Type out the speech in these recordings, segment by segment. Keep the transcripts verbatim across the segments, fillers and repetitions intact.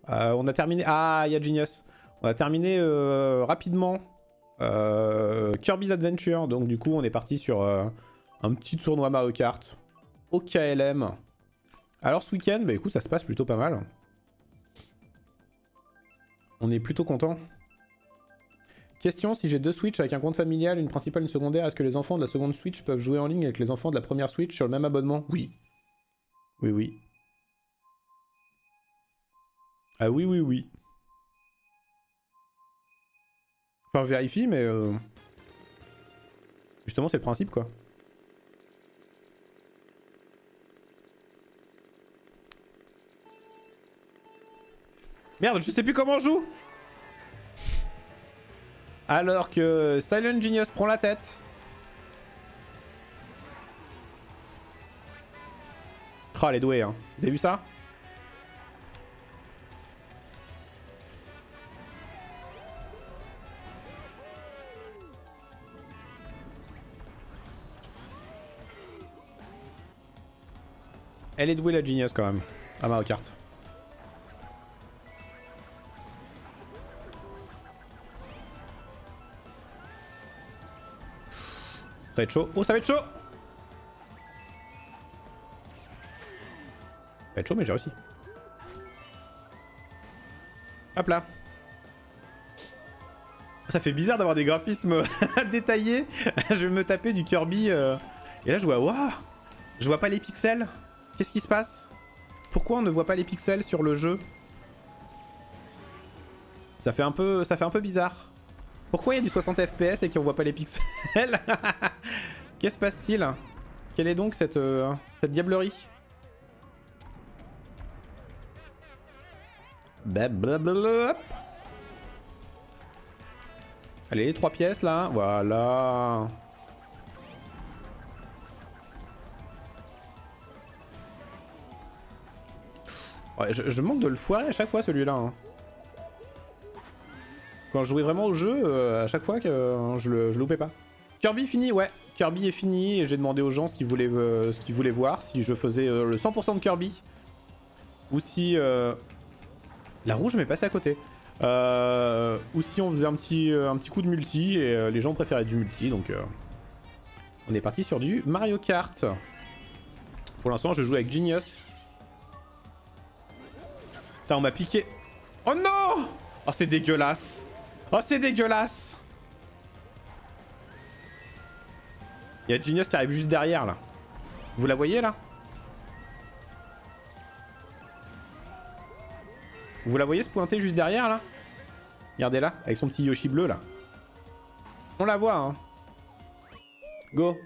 Euh, on a terminé... Ah, il y a Genius. On a terminé euh, rapidement euh, Kirby's Adventure. Donc du coup, on est parti sur euh, un petit tournoi Mario Kart au K L M. Alors ce week-end, bah écoute, ça se passe plutôt pas mal. On est plutôt content. Question, si j'ai deux Switch avec un compte familial, une principale et une secondaire, est-ce que les enfants de la seconde Switch peuvent jouer en ligne avec les enfants de la première Switch sur le même abonnement? Oui. Oui, oui. Ah oui, oui, oui. Enfin, vérifie, mais... Euh... Justement, c'est le principe, quoi. Merde, je sais plus comment on joue. Alors que Silent Genius prend la tête. Oh, elle est douée, hein. Vous avez vu ça? Elle est douée, la Genius, quand même. À Mario Kart. Ça va être chaud. Oh, ça va être chaud! Ça va être chaud, mais j'ai réussi. Hop là. Ça fait bizarre d'avoir des graphismes détaillés. Je vais me taper du Kirby. Euh... Et là, je vois... Waouh! Je vois pas les pixels. Qu'est-ce qui se passe? Pourquoi on ne voit pas les pixels sur le jeu? Ça fait un peu, ça fait un peu bizarre. Pourquoi il y a du soixante F P S et qu'on voit pas les pixels? Qu'est-ce qui se passe-t-il? Quelle est donc cette, euh, cette diablerie? Blablabla. Allez, trois pièces là. Voilà. Ouais, je, je manque de le foirer à chaque fois celui-là. Hein. Quand je jouais vraiment au jeu, euh, à chaque fois que euh, je, le, je loupais pas. Kirby fini, ouais. Kirby est fini et j'ai demandé aux gens ce qu'ils voulaient, euh, ce qu'ils voulaient voir. Si je faisais euh, le cent pour cent de Kirby. Ou si... Euh... La rouge m'est passée à côté. Euh... Ou si on faisait un petit, euh, un petit coup de multi et euh, les gens préféraient du multi. Donc euh... on est parti sur du Mario Kart. Pour l'instant je joue avec Genius. Putain, on m'a piqué. Oh non! Oh, c'est dégueulasse. Oh, c'est dégueulasse. Il y a Genius qui arrive juste derrière, là. Vous la voyez, là? Vous la voyez se pointer juste derrière, là? Regardez là, avec son petit Yoshi bleu, là. On la voit, hein. Go.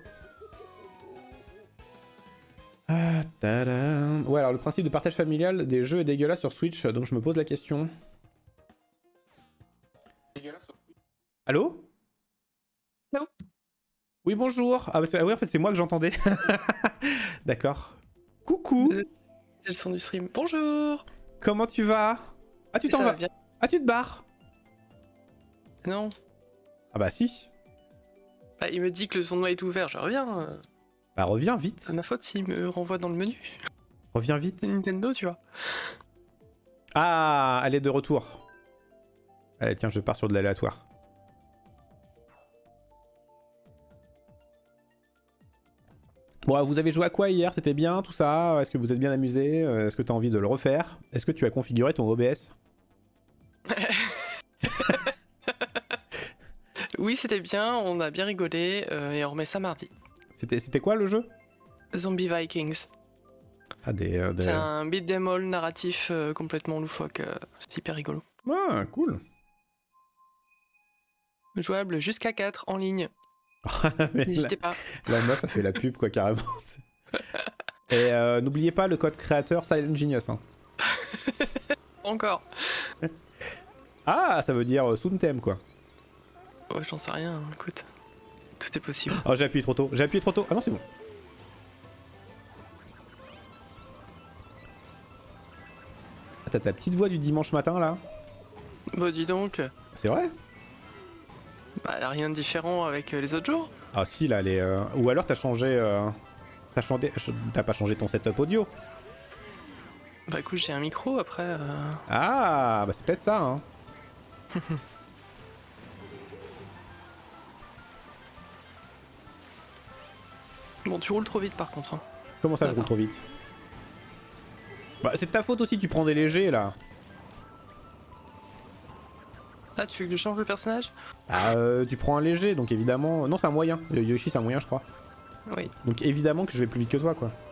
Ah, tadam. Ouais, alors le principe de partage familial des jeux est dégueulasse sur Switch, donc je me pose la question. Allô? Allô? Oui, bonjour. Ah, bah, ah oui, en fait, c'est moi que j'entendais. D'accord. Coucou. C'est le son du stream. Bonjour. Comment tu vas? Ah, tu t'en vas bien. Ah, tu te barres? Non. Ah bah si. Bah, il me dit que le son de moi est ouvert, je reviens. Bah reviens vite. C'est ma faute s'il me renvoie dans le menu. Reviens vite. C'est Nintendo, tu vois. Ah, elle est de retour. Allez, tiens, je pars sur de l'aléatoire. Bon, vous avez joué à quoi hier? C'était bien tout ça? Est-ce que vous êtes bien amusé? Est-ce que tu as envie de le refaire? Est-ce que tu as configuré ton O B S? Oui, c'était bien, on a bien rigolé euh, et on remet ça mardi. C'était quoi le jeu? Zombie Vikings. Ah, des, euh, des... C'est un beat'em all narratif euh, complètement loufoque. Euh, c'est hyper rigolo. Ah, cool. Jouable jusqu'à quatre en ligne. N'hésitez la... pas. La meuf a fait la pub, quoi, carrément. Et euh, n'oubliez pas le code créateur Silent Genius. Hein. Encore. Ah, ça veut dire Suntem, quoi. Ouais, j'en sais rien, écoute. Tout est possible. Oh, j'ai appuyé trop tôt. J'ai appuyé trop tôt. Ah non, c'est bon. Ah, t'as ta petite voix du dimanche matin, là? Bah, dis donc. C'est vrai? Bah, rien de différent avec les autres jours. Ah si, là, les... Euh... Ou alors t'as changé... Euh... T'as changé... T'as pas changé ton setup audio? Bah écoute, j'ai un micro après... Euh... Ah, Ah, bah c'est peut-être ça, hein. Bon, tu roules trop vite par contre. Hein. Comment ça, je roule trop vite? Bah, c'est de ta faute aussi, tu prends des légers là. Ah, tu veux que je change le personnage? Ah, euh, tu prends un léger, donc évidemment. Non, c'est un moyen. Yoshi, c'est un moyen, je crois. Oui. Donc évidemment que je vais plus vite que toi, quoi.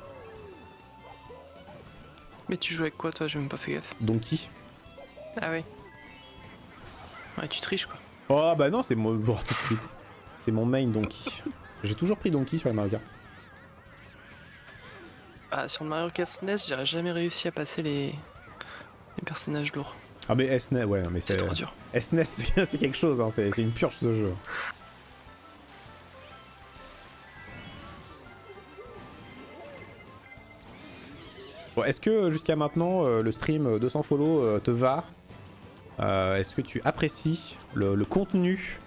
Mais tu joues avec quoi, toi? J'ai même pas fait gaffe. Donkey. Ah oui. Ouais, tu triches quoi. Oh, bah non, c'est mon. Bon, tout de suite. C'est mon main Donkey. J'ai toujours pris Donkey sur la Mario Kart. Ah, sur le Mario Kart S N E S, j'aurais jamais réussi à passer les, les personnages lourds. Ah, mais S N E S, ouais, mais c'est. C'est trop dur. S N E S, c'est quelque chose, hein. C'est une purge ce jeu. Bon, est-ce que jusqu'à maintenant, euh, le stream deux cents follow euh, te va? euh, Est-ce que tu apprécies le, le contenu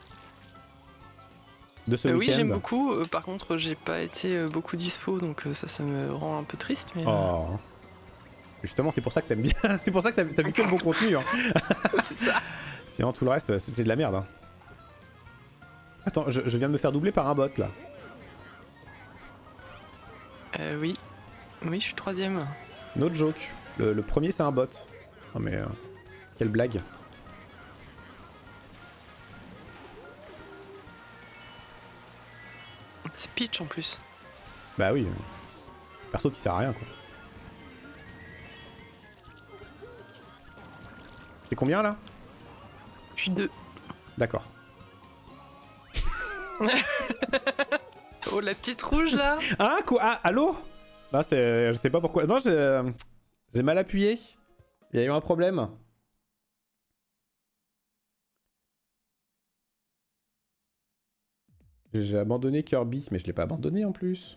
de ce Euh, week-end? oui, j'aime beaucoup. Euh, par contre, j'ai pas été euh, beaucoup dispo, donc euh, ça, ça me rend un peu triste. Mais, euh, Oh. Justement, c'est pour ça que t'aimes bien. C'est pour ça que t'as vu que le bon contenu. Hein. c'est ça. Sinon, tout le reste, c'était de la merde. Hein. Attends, je, je viens de me faire doubler par un bot là. Euh, oui. Oui, je suis troisième. No joke. Le, le premier, c'est un bot. Oh, mais. Euh, quelle blague. C'est Peach en plus. Bah oui. Perso qui sert à rien quoi. C'est combien là? Je suis deux. D'accord. Oh, la petite rouge là. Ah quoi? Ah, allô? Bah c'est... Je sais pas pourquoi. Non, j'ai... J'ai mal appuyé. Il y a eu un problème. J'ai abandonné Kirby, mais je l'ai pas abandonné en plus.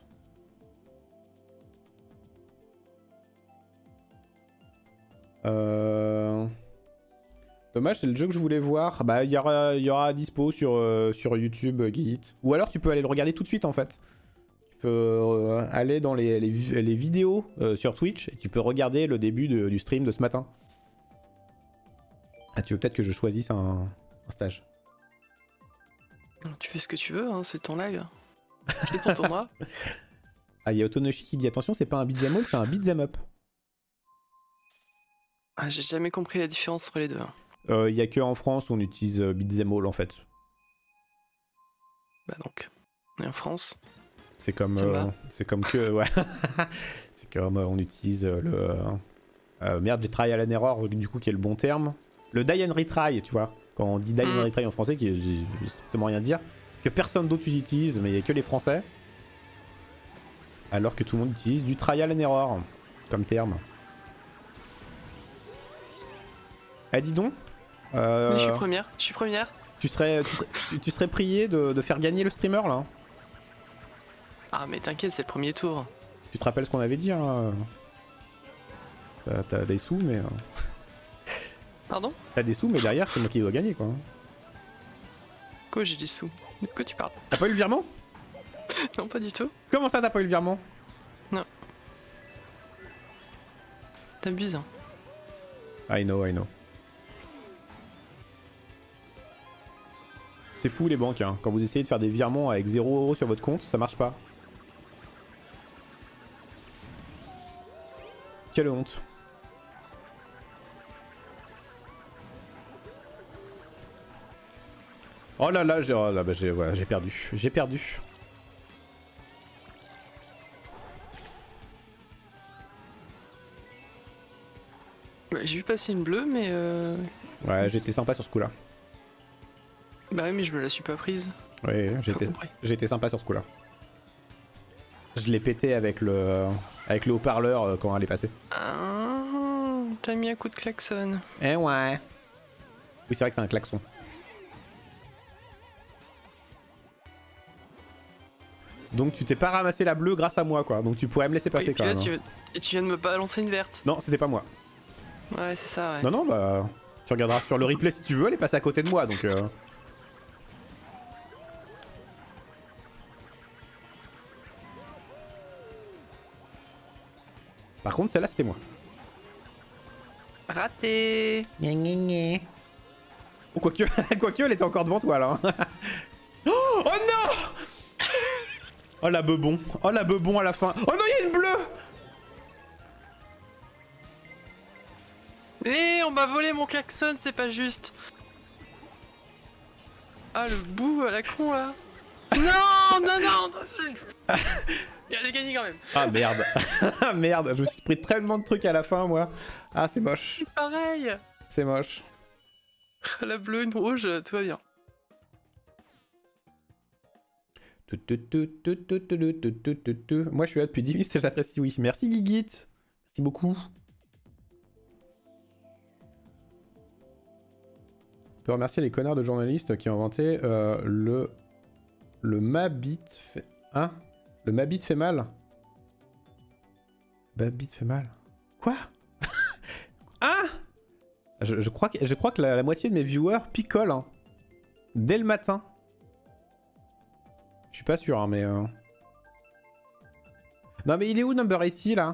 Euh... Dommage, c'est le jeu que je voulais voir. Bah, il y aura, y aura dispo sur, euh, sur YouTube, euh, Git. Ou alors tu peux aller le regarder tout de suite en fait. Tu peux euh, aller dans les, les, les vidéos euh, sur Twitch et tu peux regarder le début de, du stream de ce matin. Ah, tu veux peut-être que je choisisse un, un stage? Tu fais ce que tu veux, hein, c'est ton live. C'est ton tournoi. Ah, il y a Otonoshi qui dit attention, c'est pas un beat'em all, c'est un beat'em up. Ah, j'ai jamais compris la différence entre les deux. Il euh, y a que en France où on utilise euh, beat'em all en fait. Bah donc, on est en France. C'est comme, euh, c'est comme que, ouais, c'est comme euh, on utilise euh, le, euh, merde, j'ai trial and error du coup qui est le bon terme. Le die and retry, tu vois, quand on dit die and Mm. retry en français, qui veut strictement rien dire, que personne d'autre utilise, mais il y a que les Français, alors que tout le monde utilise du trial and error comme terme. Ah dis donc. Euh, Mais je suis première, je suis première. Tu serais, tu serais, tu- tu serais prié de, de faire gagner le streamer là. Ah mais t'inquiète, c'est le premier tour. Tu te rappelles ce qu'on avait dit hein? T'as t'as des sous mais... Euh... Pardon? T'as des sous mais derrière c'est moi qui dois gagner quoi. Quoi, j'ai des sous? De quoi tu parles? T'as pas eu le virement? Non, pas du tout. Comment ça t'as pas eu le virement? Non. T'abuses. Hein. I know, I know. C'est fou les banques, hein. Quand vous essayez de faire des virements avec zéro euro sur votre compte, ça marche pas. Quelle honte. Oh là là, j'ai oh là, bah, j'ai voilà, j'ai perdu. J'ai perdu. Bah, j'ai vu passer une bleue, mais euh... Ouais, j'ai été sympa sur ce coup-là. Bah oui, mais je me la suis pas prise. Ouais, j'ai Pas été, compris. j'ai été sympa sur ce coup-là. Je l'ai pété avec le, avec le haut-parleur euh, quand elle est passée. Ah, t'as mis un coup de klaxon. Eh ouais. Oui, c'est vrai que c'est un klaxon. Donc tu t'es pas ramassé la bleue grâce à moi quoi. Donc tu pourrais me laisser passer Oui, et puis quand là, même. tu hein. veux- Et tu viens de me balancer une verte. Non, c'était pas moi. Ouais, c'est ça, ouais. Non, non, bah. Tu regarderas sur le replay si tu veux, elle est passée à côté de moi donc. Euh... Par contre, celle-là c'était moi. Raté. Gna, gna, gna. Oh, quoique, quoique, elle était encore devant toi là. Oh, oh non. Oh la bebon. Oh la bebon à la fin. Oh non, il y a une bleue. Eh, on m'a volé mon klaxon, c'est pas juste. Ah, le bout à la con là. Non, non, non, non. J'ai gagné quand même. Ah merde. Ah merde, je me suis pris tellement de trucs à la fin moi. Ah c'est moche. Pareil. C'est moche. La bleue, une rouge, tout va bien. Moi je suis là depuis dix minutes et j'apprécie, oui. Merci Guigit. Merci beaucoup. On peut remercier les connards de journalistes qui ont inventé euh, le... Le Mabit fait... Hein? Le Mabit fait mal? Mabit fait mal? Quoi? Ah je, je crois que, je crois que la, la moitié de mes viewers picolent. Hein. Dès le matin. Je suis pas sûr, hein, mais... Euh... Non mais il est où Number eighty là?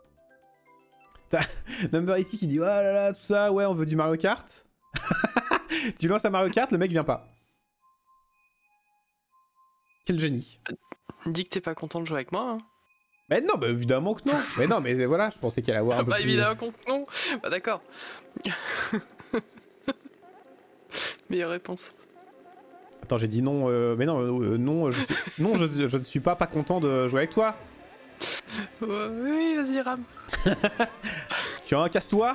Number eighty qui dit oh là là tout ça, ouais on veut du Mario Kart. Tu lances un Mario Kart, le mec vient pas. Quel génie. Dis que t'es pas content de jouer avec moi. Hein. Mais non, bah évidemment que non. Mais non, mais voilà, je pensais qu'il allait avoir un peu Bah plus... évidemment que non. Bah d'accord. Meilleure réponse. Attends, j'ai dit non, euh... mais non, euh, non, je suis... non, je, je ne suis pas pas content de jouer avec toi. Ouais, oui, vas-y rame. Tiens, casse-toi.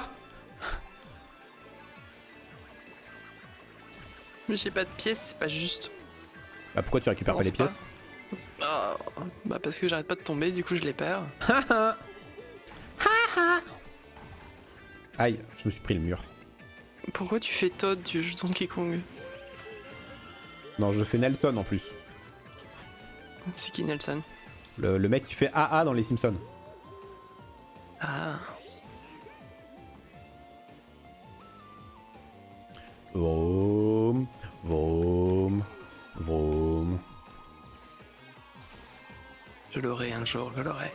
Mais j'ai pas de pièces, c'est pas juste. Bah pourquoi tu récupères Non, pas les c'est pas. pièces? Ah, bah parce que j'arrête pas de tomber, du coup je les perds. Aïe, je me suis pris le mur. Pourquoi tu fais Todd, tu joues Donkey Kong? Non, je fais Nelson en plus. C'est qui Nelson? Le, le mec qui fait A A dans les Simpsons. Ah. Vroom, vroom, vroom. Je l'aurai un jour, je l'aurai.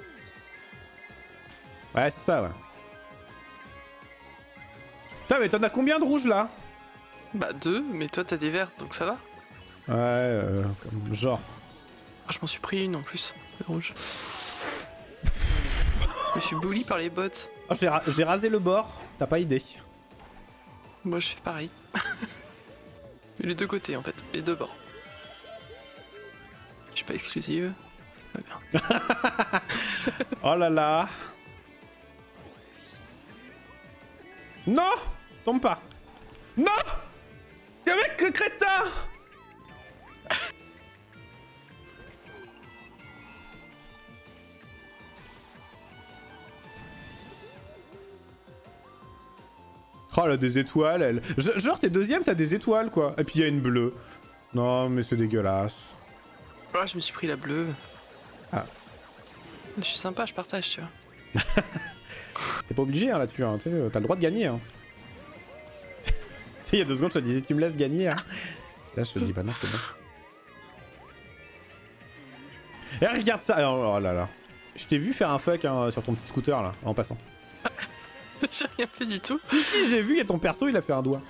Ouais, c'est ça, ouais. Putain, mais t'en as combien de rouges là? Bah deux, mais toi t'as des verts, donc ça va. Ouais, euh, comme genre. Ah, je m'en suis pris une en plus, le rouge. Je me suis bully par les bottes. Oh, j'ai ra j'ai rasé le bord, t'as pas idée. Moi je fais pareil. Mais les deux côtés en fait, les deux bords. Je suis pas exclusive. Bien. Oh là là. Non, tombe pas. Non. Y'a mec que crétin. Oh, elle a des étoiles, elle. Genre, t'es deuxième, t'as des étoiles, quoi. Et puis, il y a une bleue. Non, mais c'est dégueulasse. Ah, je me suis pris la bleue. Ah. Je suis sympa, je partage, tu vois. T'es pas obligé, hein, là-dessus. Hein. T'as le droit de gagner. Hein. Tu sais, il y a deux secondes, je te disais, tu me laisses gagner. Hein. Là, je te dis, bah non, c'est bon. Et regarde ça. Oh, oh là là. Je t'ai vu faire un fuck hein, sur ton petit scooter, là, en passant. J'ai rien fait du tout. Si, si, j'ai vu, il y a ton perso, il a fait un doigt.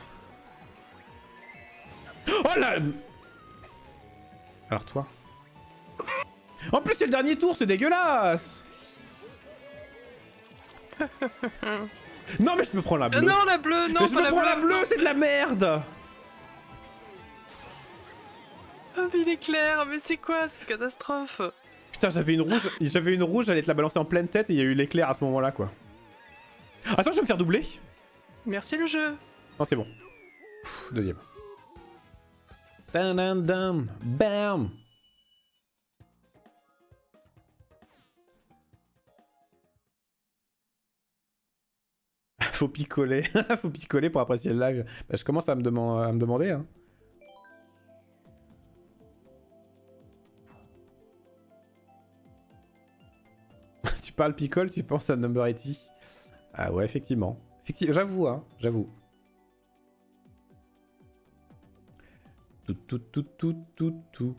Oh là. Alors toi. En plus, c'est le dernier tour, c'est dégueulasse. Non, mais je me prends la bleue. Euh, non, la bleue, non, mais je pas me la prends bleue. la bleue, c'est de la merde. Ah, mais il est clair, mais c'est quoi, c'est catastrophe. Putain, j'avais une rouge, j'avais une rouge, j'allais te la balancer en pleine tête et il y a eu l'éclair à ce moment-là, quoi. Attends, je vais me faire doubler. Merci le jeu. Non, c'est bon. Pff, deuxième. Dun, dun, bam. Faut picoler. Faut picoler pour apprécier le live. Bah, je commence à me, deman à me demander. Hein. Tu parles picole, tu penses à Number eighty. Ah ouais, effectivement. Effectivement, j'avoue, hein, j'avoue. Tout, tout, tout, tout, tout, tout.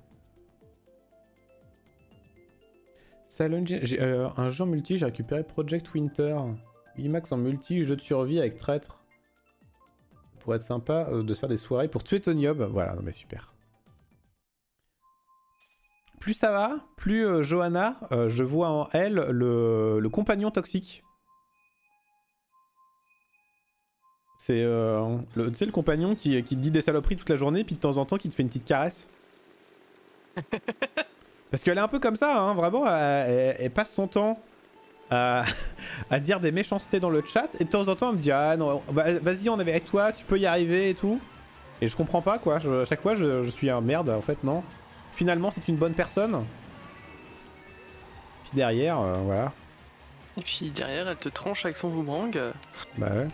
Salon, j'ai euh, un jeu multi, j'ai récupéré Project Winter. Oui, Max en multi, jeu de survie avec traître. Ça pourrait être sympa euh, de se faire des soirées pour tuer Tony Hub. Voilà, non mais super. Plus ça va, plus euh, Johanna, euh, je vois en elle le, le compagnon toxique. C'est euh, le, tu sais, le compagnon qui, qui te dit des saloperies toute la journée, puis de temps en temps qui te fait une petite caresse. Parce qu'elle est un peu comme ça, hein, vraiment, elle, elle, elle passe son temps à, à dire des méchancetés dans le chat, et de temps en temps elle me dit ah non, bah, vas-y on est avec toi, tu peux y arriver et tout. Et je comprends pas quoi, je, à chaque fois je, je suis un merde en fait, non. Finalement c'est une bonne personne. Puis derrière, euh, voilà. Et puis derrière, elle te tranche avec son boomerang. Bah ouais.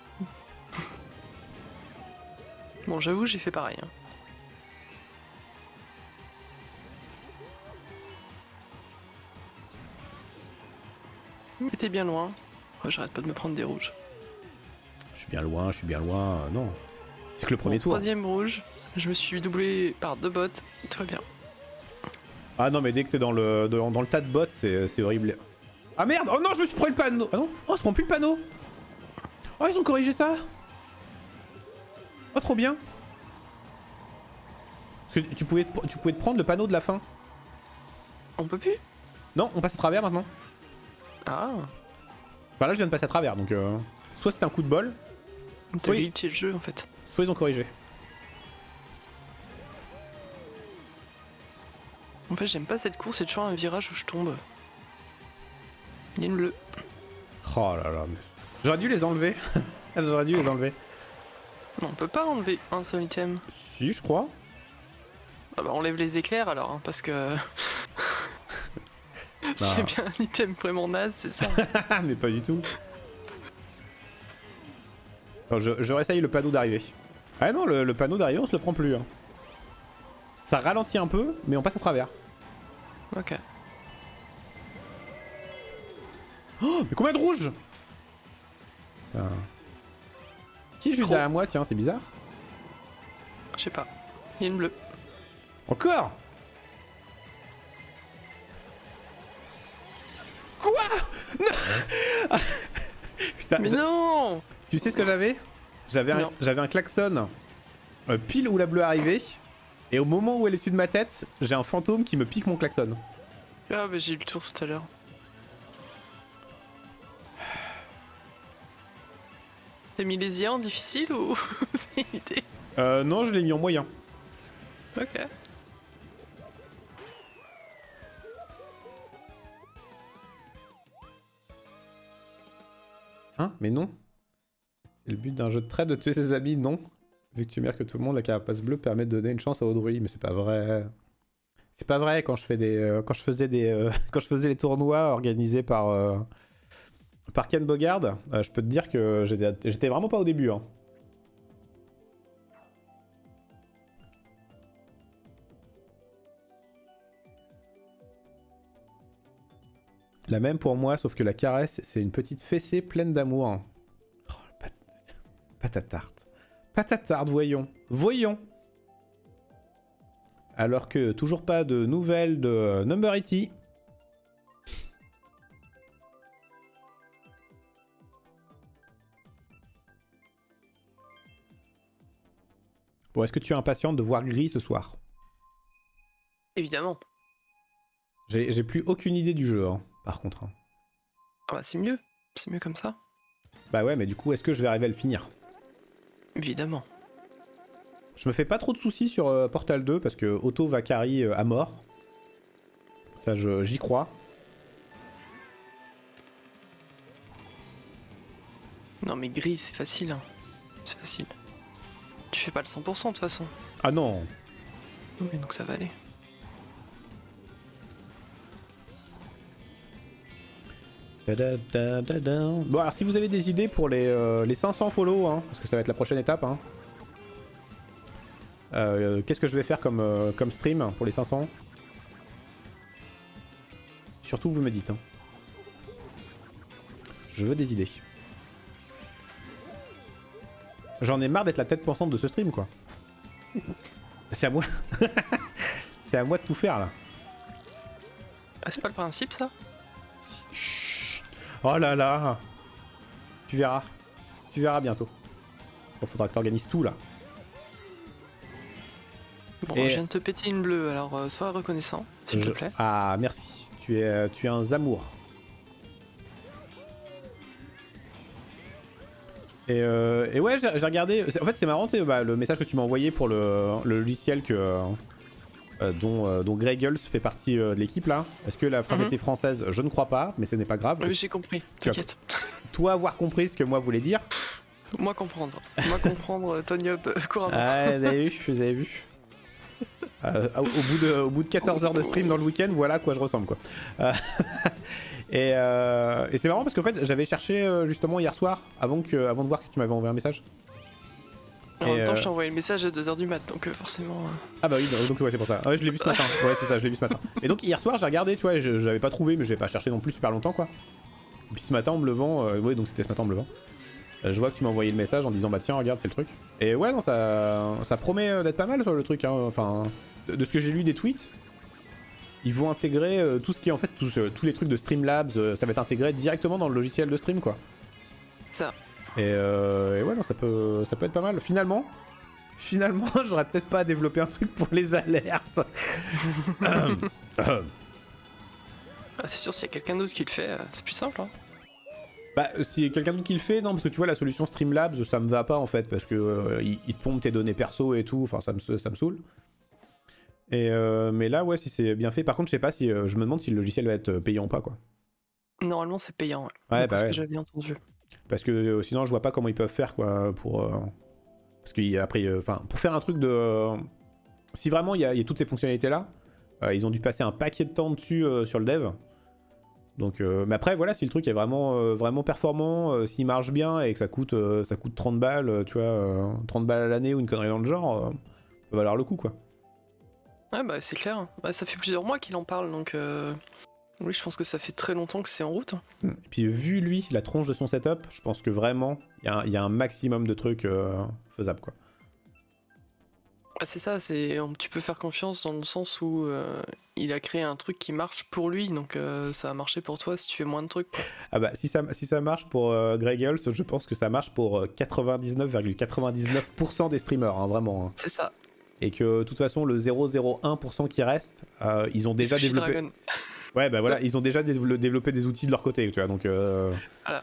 Bon, j'avoue, j'ai fait pareil. Hein. Mais t'es bien loin. Oh, j'arrête pas de me prendre des rouges. Je suis bien loin, je suis bien loin, euh, non. C'est que le premier bon, tour. Troisième rouge, je me suis doublé par deux bots, tout va bien. Ah non mais dès que t'es dans le, dans, dans le tas de bots, c'est horrible. Ah merde, oh non je me suis pris le panneau. Ah non, oh se prend plus le panneau. Oh ils ont corrigé ça. Oh trop bien. Parce que tu pouvais, tu pouvais te prendre le panneau de la fin. On peut plus? Non, on passe à travers maintenant. Ah. Enfin là je viens de passer à travers donc euh, soit c'est un coup de bol. T'as Oui. glitché le jeu en fait. Soit ils ont corrigé. En fait j'aime pas cette course, c'est toujours un virage où je tombe. Il y a une bleue. Oh là là. J'aurais dû les enlever. J'aurais dû les enlever. Non, on peut pas enlever un seul item. Si je crois. Ah bah enlève les éclairs alors, hein, parce que... S'il y a bien un item vraiment naze, c'est ça. Mais pas du tout. Alors, je, je réessaye le panneau d'arrivée. Ah non, le, le panneau d'arrivée on se le prend plus. Hein. Ça ralentit un peu, mais on passe à travers. Ok. Oh, mais combien de rouges? ah. Qui est juste Trop. derrière moi? Tiens, c'est bizarre. Je sais pas. Il y a une bleue. Encore? Quoi? Putain, Mais non! tu sais ce que j'avais? J'avais un, j'avais un klaxon euh, pile où la bleue arrivait. Et au moment où elle est dessus de ma tête, j'ai un fantôme qui me pique mon klaxon. Ah bah j'ai eu le tour tout à l'heure. T'as mis les I A en difficile ou c'est une idée? Euh, non, je l'ai mis en moyen. Ok. Hein? Mais non. C'est le but d'un jeu de trade de tuer ses amis, non. Vu que tu mères que tout le monde, la carapace bleue permet de donner une chance à Audrey, mais c'est pas vrai. C'est pas vrai quand je fais des, euh, quand je faisais des, euh, quand je faisais les tournois organisés par euh, par Ken Bogard, euh, je peux te dire que j'étais vraiment pas au début. Hein. La même pour moi, sauf que la caresse, c'est une petite fessée pleine d'amour. Oh, pat... Patatarte. Patatarte, voyons. Voyons. Alors que toujours pas de nouvelles de euh, Number eighty. Bon, est-ce que tu es impatiente de voir gris ce soir? Évidemment. J'ai plus aucune idée du jeu, hein, par contre. Hein. Ah bah c'est mieux. C'est mieux comme ça. Bah ouais, mais du coup, est-ce que je vais arriver à le finir? Évidemment. Je me fais pas trop de soucis sur euh, Portal deux parce que Otto va carry euh, à mort. Ça, j'y crois. Non mais gris c'est facile. Hein. C'est facile. Tu fais pas le cent pour cent de toute façon. Ah non. Oui, donc ça va aller. Bon alors si vous avez des idées pour les, euh, les cinq cents follow, hein, parce que ça va être la prochaine étape, hein, euh, qu'est-ce que je vais faire comme, euh, comme stream pour les cinq cents? Surtout vous me dites. Hein. Je veux des idées. J'en ai marre d'être la tête pensante de ce stream quoi. C'est à moi. C'est à moi de tout faire là. Ah c'est pas le principe ça? Chut. Oh là là. Tu verras. Tu verras bientôt. Bon, faudra que t'organises tout là. Bon, Et... je viens de te péter une bleue, alors euh, sois reconnaissant, s'il je... te plaît. Ah, merci. Tu es, euh, tu es un Zamour. Et, euh, et ouais, j'ai regardé. En fait, c'est marrant, bah, le message que tu m'as envoyé pour le, le logiciel que, euh, dont, euh, dont Greggles fait partie euh, de l'équipe là. Est-ce que la phrase mm-hmm. était française? Je ne crois pas, mais ce n'est pas grave. Oui, j'ai compris, t'inquiète. Toi, avoir compris ce que moi voulais dire. Moi comprendre. Moi comprendre, Tony Hub couramment. Ah, vous avez vu, vous avez vu. Euh, au, bout de, au bout de quatorze heures de stream dans le week-end, voilà à quoi je ressemble quoi. Euh, et euh, et c'est marrant parce qu'en fait j'avais cherché euh, justement hier soir avant, que, avant de voir que tu m'avais envoyé un message. En et même temps euh... je t'ai envoyé le message à deux heures du mat donc euh, forcément... Euh... Ah bah oui donc ouais c'est pour ça. Ouais je l'ai vu ce matin. Ouais c'est ça je l'ai vu ce matin. Et donc hier soir j'ai regardé tu vois et je j'avais pas trouvé mais j'ai pas cherché non plus super longtemps quoi. Et puis ce matin en me levant, euh, ouais donc c'était ce matin en me levant. Je vois que tu m'as envoyé le message en disant bah tiens regarde c'est le truc. Et ouais non ça, ça promet d'être pas mal sur le truc hein. Enfin de, de ce que j'ai lu des tweets, ils vont intégrer euh, tout ce qui est en fait tous, euh, tous les trucs de Streamlabs, euh, ça va être intégré directement dans le logiciel de stream quoi. Ça. Et, euh, et ouais non ça peut, ça peut être pas mal. Finalement, finalement j'aurais peut-être pas développé un truc pour les alertes. Ah, c'est sûr s'il y a quelqu'un d'autre qui le fait, euh, c'est plus simple hein. Bah si quelqu'un d'autre qui le fait, non parce que tu vois la solution Streamlabs ça me va pas en fait parce que euh, il, il te pompe tes données perso et tout, enfin ça me, ça me saoule. Et euh, mais là ouais si c'est bien fait, par contre je sais pas si euh, je me demande si le logiciel va être payant ou pas quoi. Normalement c'est payant ouais, ouais bah parce ouais. que j'avais entendu. Parce que euh, sinon je vois pas comment ils peuvent faire quoi pour... Euh... Parce qu'après, enfin euh, pour faire un truc de... Euh... Si vraiment il y, y a toutes ces fonctionnalités là, euh, ils ont dû passer un paquet de temps dessus euh, sur le dev. Donc, euh, mais après voilà, si le truc est vraiment, euh, vraiment performant, euh, s'il marche bien et que ça coûte, euh, ça coûte trente balles, euh, tu vois, euh, trente balles à l'année ou une connerie dans le genre, euh, ça va valoir le coup quoi. Ouais bah c'est clair, bah, ça fait plusieurs mois qu'il en parle donc euh... oui je pense que ça fait très longtemps que c'est en route. Et puis vu lui, la tronche de son setup, je pense que vraiment, il y, y a un maximum de trucs euh, faisables quoi. Ah, c'est ça, c'est tu peux faire confiance dans le sens où euh, il a créé un truc qui marche pour lui, donc euh, ça a marché pour toi si tu fais moins de trucs. Quoi. Ah bah si ça, si ça marche pour euh, Greggles, je pense que ça marche pour quatre-vingt-dix-neuf virgule quatre-vingt-dix-neuf pour cent des streamers, hein, vraiment. Hein. C'est ça. Et que de toute façon le zéro virgule zéro un pour cent qui reste, euh, ils ont déjà Sushi développé. Dragon. Ouais bah voilà, ils ont déjà dé développé des outils de leur côté, tu vois, donc. Euh... Voilà.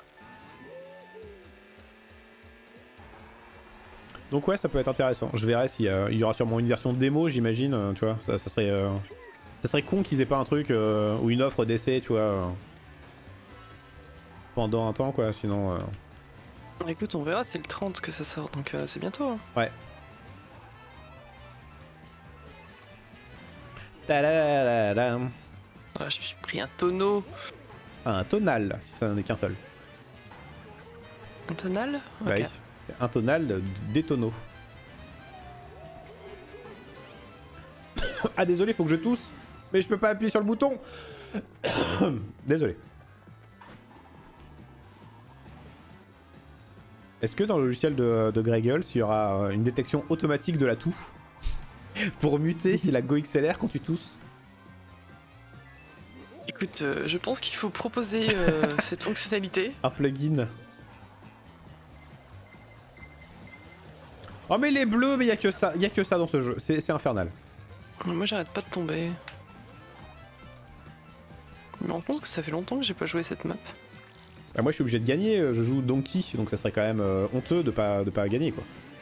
Donc ouais, ça peut être intéressant. Je verrai s'il y, y aura sûrement une version démo, j'imagine, euh, tu vois. Ça, ça serait, euh... ça serait con qu'ils aient pas un truc euh, ou une offre d'essai, tu vois, euh... pendant un temps, quoi. Sinon. Euh... Écoute, on verra. C'est le trente que ça sort, donc euh, c'est bientôt. Hein. Ouais. Ta-da-da-da. Voilà, je me suis pris un tonneau. Ah, un tonal, si ça n'en est qu'un seul. Un tonal. Ouais. Okay. C'est un tonal des tonneaux. Ah désolé, faut que je tousse, mais je peux pas appuyer sur le bouton. Désolé. Est-ce que dans le logiciel de, de Greggles, il y aura une détection automatique de la toux pour muter la GoXLR quand tu tousses? Écoute, euh, je pense qu'il faut proposer euh, cette fonctionnalité. Un plugin. Oh mais les bleus, mais il y a que ça, il y a que ça dans ce jeu, c'est infernal. Moi j'arrête pas de tomber. Je me rends compte que ça fait longtemps que j'ai pas joué cette map. Bah moi je suis obligé de gagner, je joue Donkey, donc ça serait quand même euh, honteux de pas, de pas gagner quoi.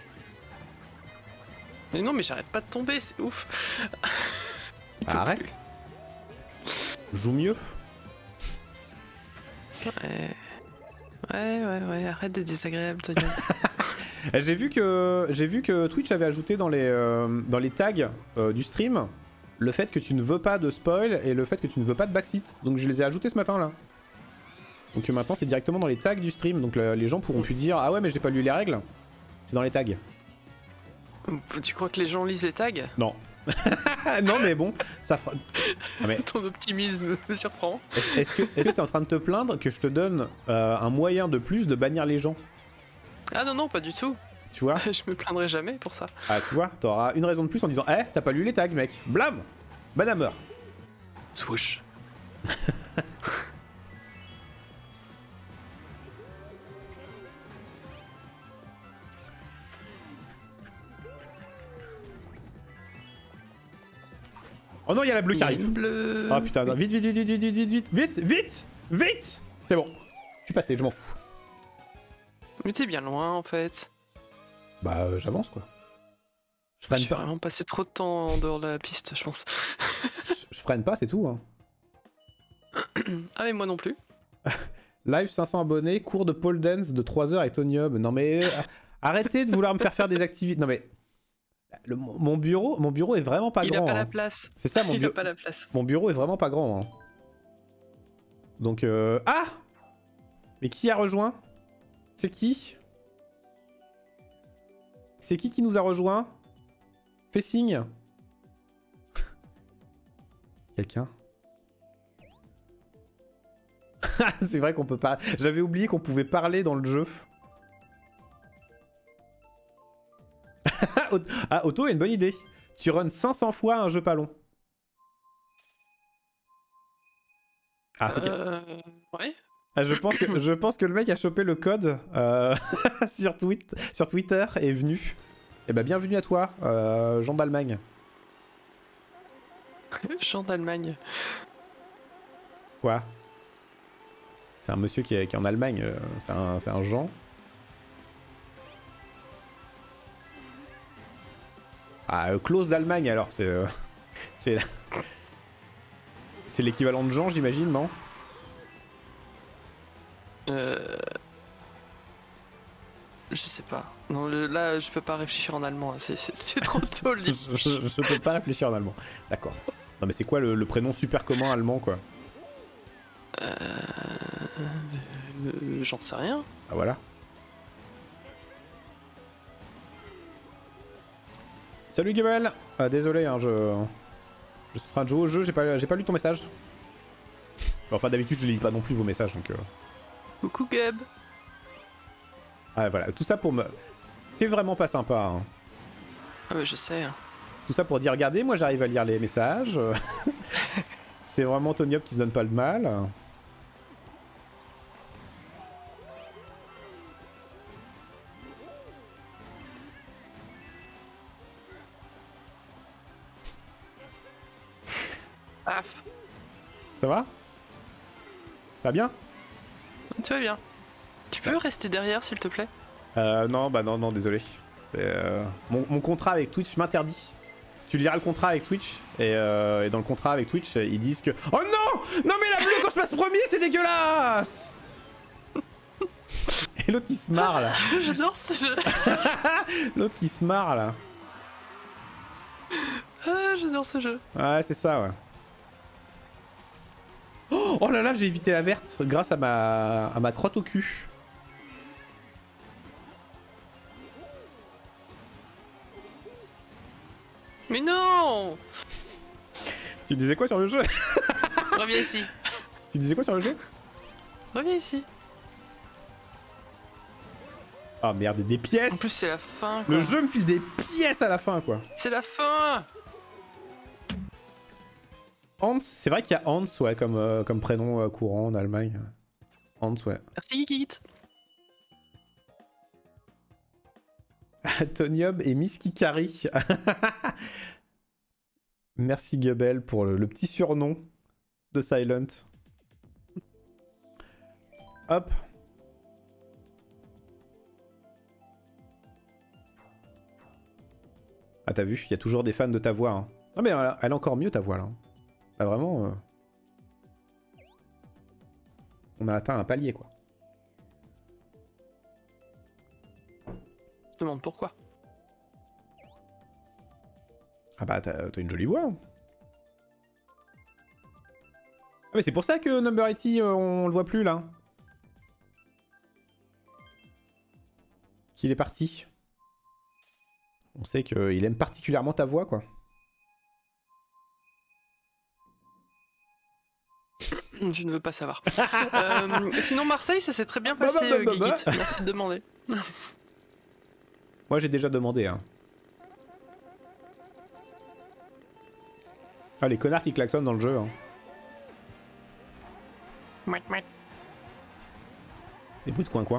Mais non mais j'arrête pas de tomber, c'est ouf. Ah, arrête. Joue mieux. Ouais. Ouais ouais ouais, arrête d'être désagréable Tony. J'ai vu que j'ai vu que Twitch avait ajouté dans les euh, dans les tags euh, du stream le fait que tu ne veux pas de spoil et le fait que tu ne veux pas de backseat. Donc je les ai ajoutés ce matin là. Donc maintenant c'est directement dans les tags du stream. Donc le, les gens pourront plus dire ah ouais mais j'ai pas lu les règles. C'est dans les tags. Tu crois que les gens lisent les tags? Non. Non mais bon, ça fera... Ah, mais... Ton optimisme me surprend. Est-ce que est-ce que t'es en train de te plaindre que je te donne euh, un moyen de plus de bannir les gens? Ah non non pas du tout. Tu vois? Je me plaindrai jamais pour ça. Ah tu vois, t'auras une raison de plus en disant eh t'as pas lu les tags mec. Blam. Banhammer. Swoosh. Oh non, il y a la bleue qui arrive. Bleu. Ah putain, non, vite, vite, vite, vite, vite, vite, vite, vite, vite, vite. C'est bon. Je suis passé, je m'en fous. Mais t'es bien loin en fait. Bah, euh, j'avance quoi. Je freine J'ai pas. vraiment passé trop de temps en dehors de la piste, je pense. je, je freine pas, c'est tout. Hein. Ah mais moi non plus. Live cinq cents abonnés, cours de pole dance de trois heures avec Tony Hub. Non mais euh, arrêtez de vouloir me faire faire des activités. Non mais le, mon bureau, mon bureau est vraiment pas Il grand. a pas hein. la place. C'est ça mon Il bureau. a pas la place. Mon bureau est vraiment pas grand. Hein. Donc euh... ah. Mais qui a rejoint? C'est qui? C'est qui qui nous a rejoint? Fais signe. Quelqu'un? C'est vrai qu'on peut pas... J'avais oublié qu'on pouvait parler dans le jeu. Ah, Otto a une bonne idée. Tu runs cinq cents fois un jeu pas long. Ah, c'est euh... Ouais. ah, je, pense que, je pense que le mec a chopé le code euh, sur, tweet, sur Twitter et est venu. Eh ben bienvenue à toi, euh, Jean d'Allemagne. Jean d'Allemagne. Quoi? C'est un monsieur qui est, qui est en Allemagne, euh, c'est un, un Jean. Ah, euh, Klaus d'Allemagne alors, c'est... Euh, c'est c'est l'équivalent de Jean j'imagine, non? Euh... Je sais pas. Non, le, là, je peux pas réfléchir en allemand. C'est trop tôt le je, dimanche. je, je peux pas réfléchir en allemand. D'accord. Non mais c'est quoi le, le prénom super commun allemand quoi? Euh... euh J'en sais rien. Ah voilà. Salut Gabel. Ah, désolé, hein, je... Je suis en train de jouer au jeu, j'ai pas, j'ai pas lu ton message. Enfin d'habitude je lis pas non plus vos messages donc... Euh... Coucou Gab. Ah voilà, tout ça pour me... T'es vraiment pas sympa. Hein. Ah mais je sais. Hein. Tout ça pour dire, regardez, moi j'arrive à lire les messages. C'est vraiment Tony Hop qui se donne pas le mal. Ah. Ça va? Ça va bien? Tu vas bien. Tu peux rester derrière s'il te plaît? Euh, non, bah non, non, désolé. Euh, mon, mon contrat avec Twitch m'interdit. Tu liras le contrat avec Twitch et, euh, et dans le contrat avec Twitch, ils disent que... Oh non! Non mais la bleue quand je passe premier, c'est dégueulasse! Et l'autre qui se marre là. J'adore ce jeu. L'autre qui se marre là. Ah, j'adore ce jeu. Ouais, c'est ça, ouais. Oh, oh là là, j'ai évité la verte grâce à ma, à ma crotte au cul. Mais non! Tu disais quoi sur le jeu? Reviens ici. Tu disais quoi sur le jeu? Reviens ici. Oh merde, des pièces! En plus, c'est la fin, quoi. Le jeu me file des pièces à la fin, quoi. C'est la fin! Hans, c'est vrai qu'il y a Hans, ouais, comme, euh, comme prénom euh, courant en Allemagne. Hans, ouais. Merci, Kikit. Tony Hub et Miss Kikari. Merci Gubel pour le, le petit surnom de Silent. Hop. Ah t'as vu, il y a toujours des fans de ta voix. Hein. Non mais elle, elle est encore mieux ta voix là. Là vraiment... Euh... On a atteint un palier quoi. Je demande pourquoi. Ah bah t'as une jolie voix. Hein. Ah mais c'est pour ça que Number eighty euh, on le voit plus là. Qu'il est parti. On sait qu'il aime particulièrement ta voix quoi. Je ne veux pas savoir. euh, sinon Marseille ça s'est très bien passé bah, bah, bah, euh, Guigit. Merci de demander. Moi j'ai déjà demandé hein. Ah les connards qui klaxonnent dans le jeu hein. Des bruits de coin-coin.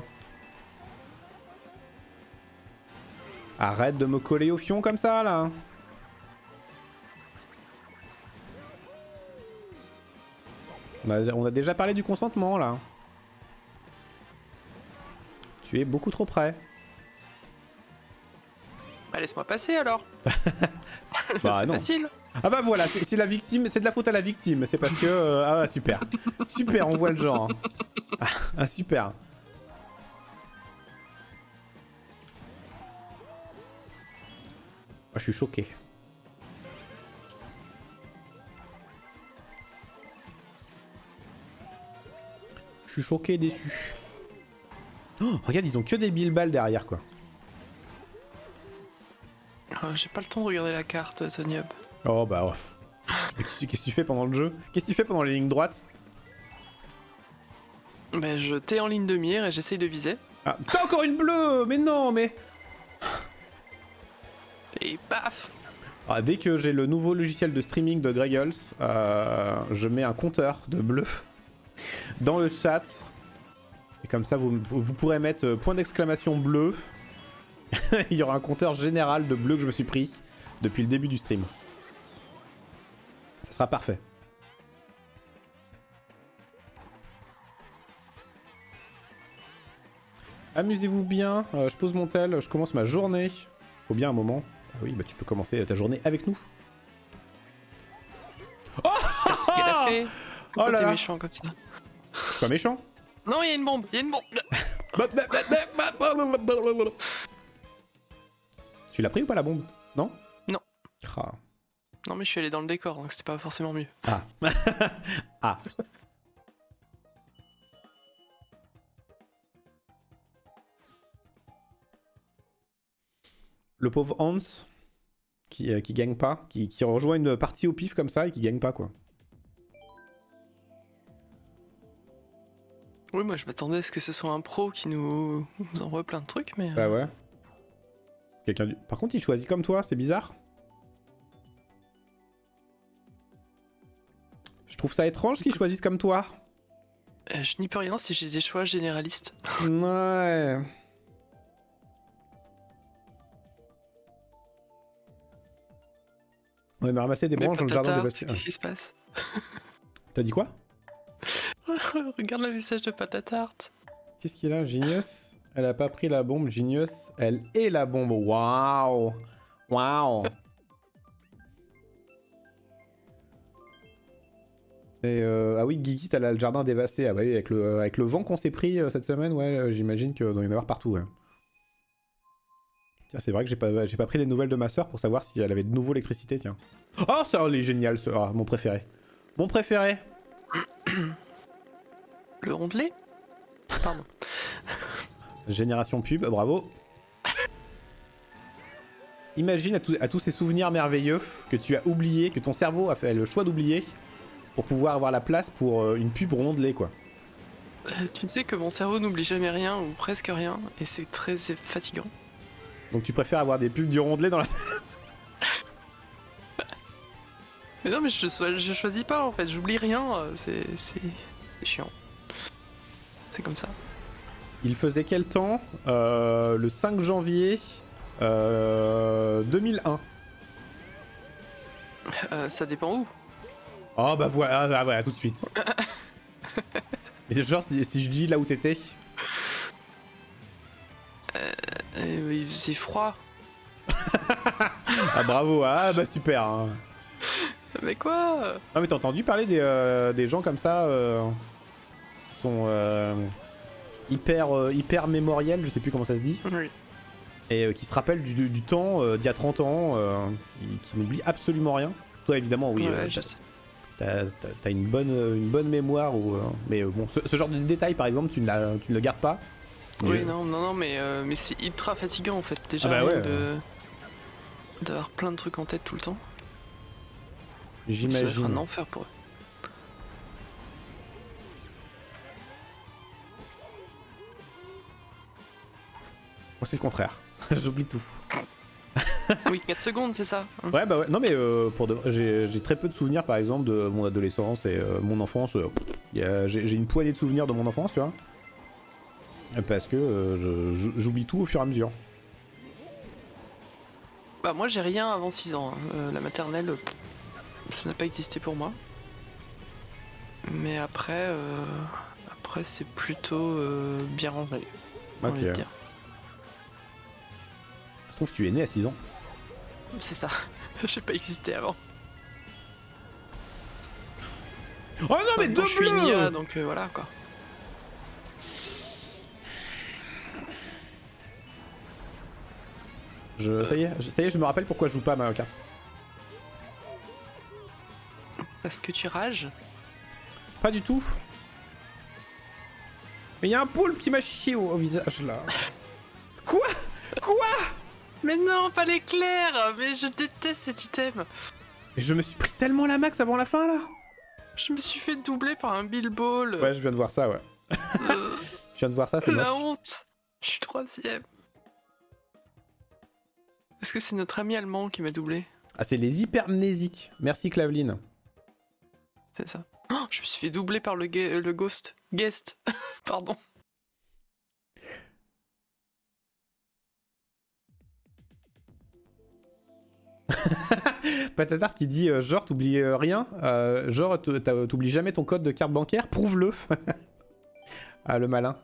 Arrête de me coller au fion comme ça là. On a, on a déjà parlé du consentement là. Tu es beaucoup trop près. Bah laisse-moi passer alors. Bah c'est non. facile. Ah bah voilà, c'est la victime, c'est de la faute à la victime. C'est parce que... Euh, ah super. Super, on voit le genre. Ah, ah super. Je suis choqué. Je suis choqué et déçu. Oh, regarde, ils ont que des billes-balles derrière quoi. Oh, j'ai pas le temps de regarder la carte, Tony Hub. Oh bah ouais. Qu'est-ce que tu fais pendant le jeu? Qu'est-ce que tu fais pendant les lignes droites? Bah je t'ai en ligne de mire et j'essaye de viser. Ah, t'as encore une bleue! Mais non, mais... Et paf! Ah, dès que j'ai le nouveau logiciel de streaming de Greggles, euh, je mets un compteur de bleu dans le chat. Et comme ça, vous, vous pourrez mettre point d'exclamation bleu. Il y aura un compteur général de bleu que je me suis pris depuis le début du stream. Ça sera parfait. Amusez-vous bien, euh, je pose mon tel, je commence ma journée. Faut bien un moment. Ah oui, bah tu peux commencer ta journée avec nous. Oh Qu'est-ce qu'elle a fait? Pourquoi oh là t'es là. méchant comme ça? Je suis pas méchant. Non, il y a une bombe, il y a une bombe. Tu l'as pris ou pas la bombe? Non? Non. Ah. Non mais je suis allé dans le décor, donc c'était pas forcément mieux. Ah. Ah. Le pauvre Hans qui, euh, qui gagne pas, qui, qui rejoint une partie au pif comme ça et qui gagne pas quoi. Oui, moi je m'attendais à ce que ce soit un pro qui nous, nous envoie plein de trucs, mais... Bah ouais. Quelqu'un du... Par contre il choisit comme toi, c'est bizarre. Je trouve ça étrange qu'ils choisissent comme toi. Euh, je n'y peux rien si j'ai des choix généralistes. Ouais. Ouais, mais ramasser des Mais branches dans le jardin dévasté. Qu'est-ce qui se passe? T'as dit quoi? Regarde le message de Patatarte. Qu'est-ce qu'il a, Genius? Elle a pas pris la bombe, Genius. Elle est la bombe. Waouh. Waouh. Et euh, ah oui, Guigui, t'as le jardin dévasté. Ah bah oui, avec le, avec le vent qu'on s'est pris euh, cette semaine, ouais, euh, j'imagine qu'il doit y en avoir partout. Ouais. Tiens, c'est vrai que j'ai pas, j'ai pas pris des nouvelles de ma soeur pour savoir si elle avait de nouveau l'électricité, tiens. Oh, ça, elle est génial, ce... ah, mon préféré. Mon préféré. Le rondelet? Pardon. Génération pub, bravo. Imagine à, tout, à tous ces souvenirs merveilleux que tu as oubliés, que ton cerveau a fait le choix d'oublier pour pouvoir avoir la place pour euh, une pub rondelée, quoi. Euh, tu sais que mon cerveau n'oublie jamais rien ou presque rien et c'est très fatigant. Donc tu préfères avoir des pubs du rondelet dans la tête? Mais non, mais je, je choisis pas en fait, j'oublie rien, c'est chiant. C'est comme ça. Il faisait quel temps? euh, Le cinq janvier euh, deux mille un. Euh, ça dépend où. Oh bah voilà, ah, voilà tout de suite. Mais c'est genre si je dis là où t'étais. Euh, euh, il faisait froid. Ah bravo, ah bah super. Hein. Mais quoi? Ah mais t'as entendu parler des, euh, des gens comme ça euh, qui sont euh, hyper, euh, hyper mémoriels, je sais plus comment ça se dit. Oui. Et euh, qui se rappellent du, du, du temps euh, d'il y a trente ans, euh, qui, qui n'oublient absolument rien. Toi évidemment oui. Ouais, euh, je sais. T'as une bonne, une bonne mémoire, ou, euh, mais euh, bon, ce, ce genre de détails par exemple, tu ne, la, tu ne le gardes pas. Oui, mais... non, non, non, mais, euh, mais c'est ultra fatigant en fait, déjà, ah bah ouais, de euh... d'avoir plein de trucs en tête tout le temps. J'imagine. C'est un enfer pour eux. Moi c'est le contraire, j'oublie tout. Oui, quatre secondes, c'est ça. Ouais, bah ouais, non mais euh, pour de... j'ai très peu de souvenirs par exemple de mon adolescence et euh, mon enfance. Euh, j'ai une poignée de souvenirs de mon enfance, tu vois. Parce que euh, j'oublie tout au fur et à mesure. Bah moi j'ai rien avant six ans, hein. euh, la maternelle, ça n'a pas existé pour moi. mais après, euh, après c'est plutôt euh, bien rangé. j'ai Ok. envie de dire. Ça se trouve, tu es né à six ans. C'est ça. J'ai pas existé avant. Oh non, mais Maintenant, deux je suis une I A, bleus. donc euh, voilà quoi. Je, ça y est, je- ça y est, je me rappelle pourquoi je joue pas à Mario Kart. Parce que tu rages. Pas du tout. Mais il y a un poulpe qui m'a chié au, au visage là. Quoi? Quoi? Mais non, pas l'éclair. Mais je déteste cet item. Et je me suis pris tellement la max avant la fin là. Je me suis fait doubler par un Bilball. Ouais, je viens de voir ça, ouais. Euh, Je viens de voir ça, c'est La moche. honte. Je suis troisième. Est-ce que c'est notre ami allemand qui m'a doublé? Ah, c'est les hypermnésiques. Merci Claveline. C'est ça. Oh, je me suis fait doubler par le, ga- le ghost. Guest. Pardon. Patatard qui dit euh, genre t'oublies euh, rien, euh, genre t- t'as- t'oublies jamais ton code de carte bancaire, prouve-le. Ah le malin.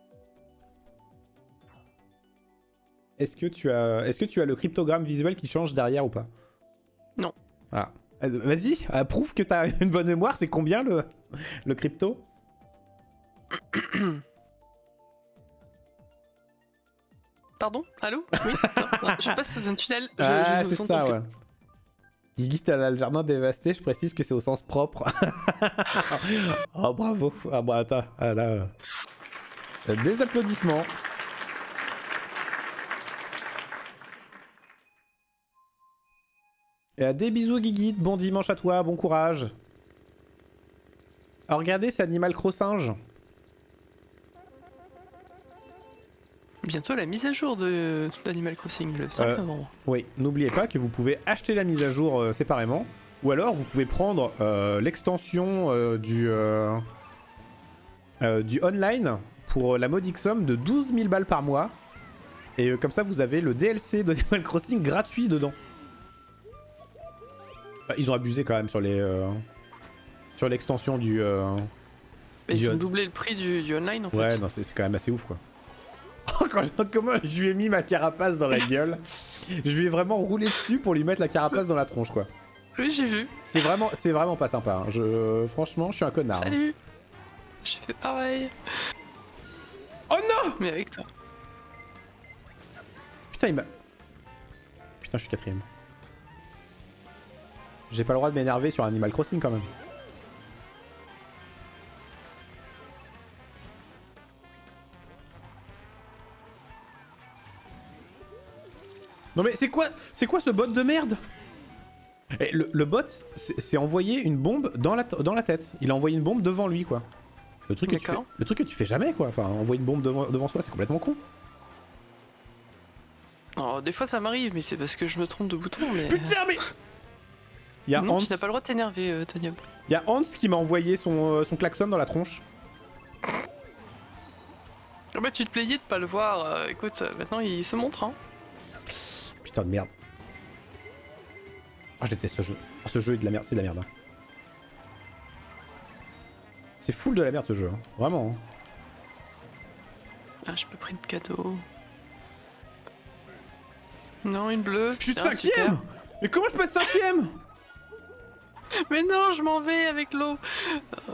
Est-ce que tu as, est-ce que tu as le cryptogramme visuel qui change derrière ou pas? Non. Ah. Euh, Vas-y, euh, prouve que t'as une bonne mémoire. C'est combien le, le crypto? Pardon? Allô? Oui? Non, non, je passe sous un tunnel. Je, Ah je vous c'est entends ça plus. ouais. Guigui, t'as le jardin dévasté, je précise que c'est au sens propre. Oh bravo. Ah bah attends, ah, là... euh, Des applaudissements. Et, euh, des bisous Guigui, bon dimanche à toi, bon courage. Alors regardez, c'est Animal Crossing. Bientôt la mise à jour de d'Animal Crossing, le cinq Euh, novembre. Oui, n'oubliez pas que vous pouvez acheter la mise à jour euh, séparément, ou alors vous pouvez prendre euh, l'extension euh, du, euh, euh, du online pour la modique somme de douze mille balles par mois. Et euh, comme ça, vous avez le D L C de Animal Crossing gratuit dedans. Bah, ils ont abusé quand même sur les euh, sur l'extension du. Euh... Mais ils du ont on- doublé le prix du, du online en fait. Ouais, non, c'est c'est quand même assez ouf quoi. Quand je regarde comment je lui ai mis ma carapace dans la gueule, je lui ai vraiment roulé dessus pour lui mettre la carapace dans la tronche quoi. Oui, j'ai vu. C'est vraiment, c'est vraiment pas sympa. hein. Je, franchement, je suis un connard. hein. Salut. J'ai fait pareil. Oh non! Mais avec toi. Putain, il m'a. Putain, je suis quatrième. J'ai pas le droit de m'énerver sur Animal Crossing quand même. Non mais c'est quoi, c'est quoi ce bot de merde? Et le, le bot, c'est envoyé une bombe dans la, dans la tête. Il a envoyé une bombe devant lui, quoi. Le truc, que tu fais, D'accord. le truc que tu fais jamais, quoi. Enfin, envoyer une bombe devant, devant soi, c'est complètement con. Oh, des fois ça m'arrive, mais c'est parce que je me trompe de bouton. Mais Putain, mais... Il y a non, Hans, tu n'as pas le droit de t'énerver, euh, Tony. il y a Hans qui m'a envoyé son, euh, son klaxon dans la tronche. Ah bah tu te plaignais de pas le voir. euh, écoute, euh, maintenant il se montre. Hein. Putain de merde. Ah, je déteste ce jeu. Ah, ce jeu est de la merde, c'est de la merde. hein. C'est full de la merde ce jeu, hein. Vraiment. hein. Ah, je peux prendre cadeau. Non, une bleue. Je suis Ah, cinquième. super. Mais comment je peux être cinquième? Mais non, je m'en vais avec l'eau. Euh,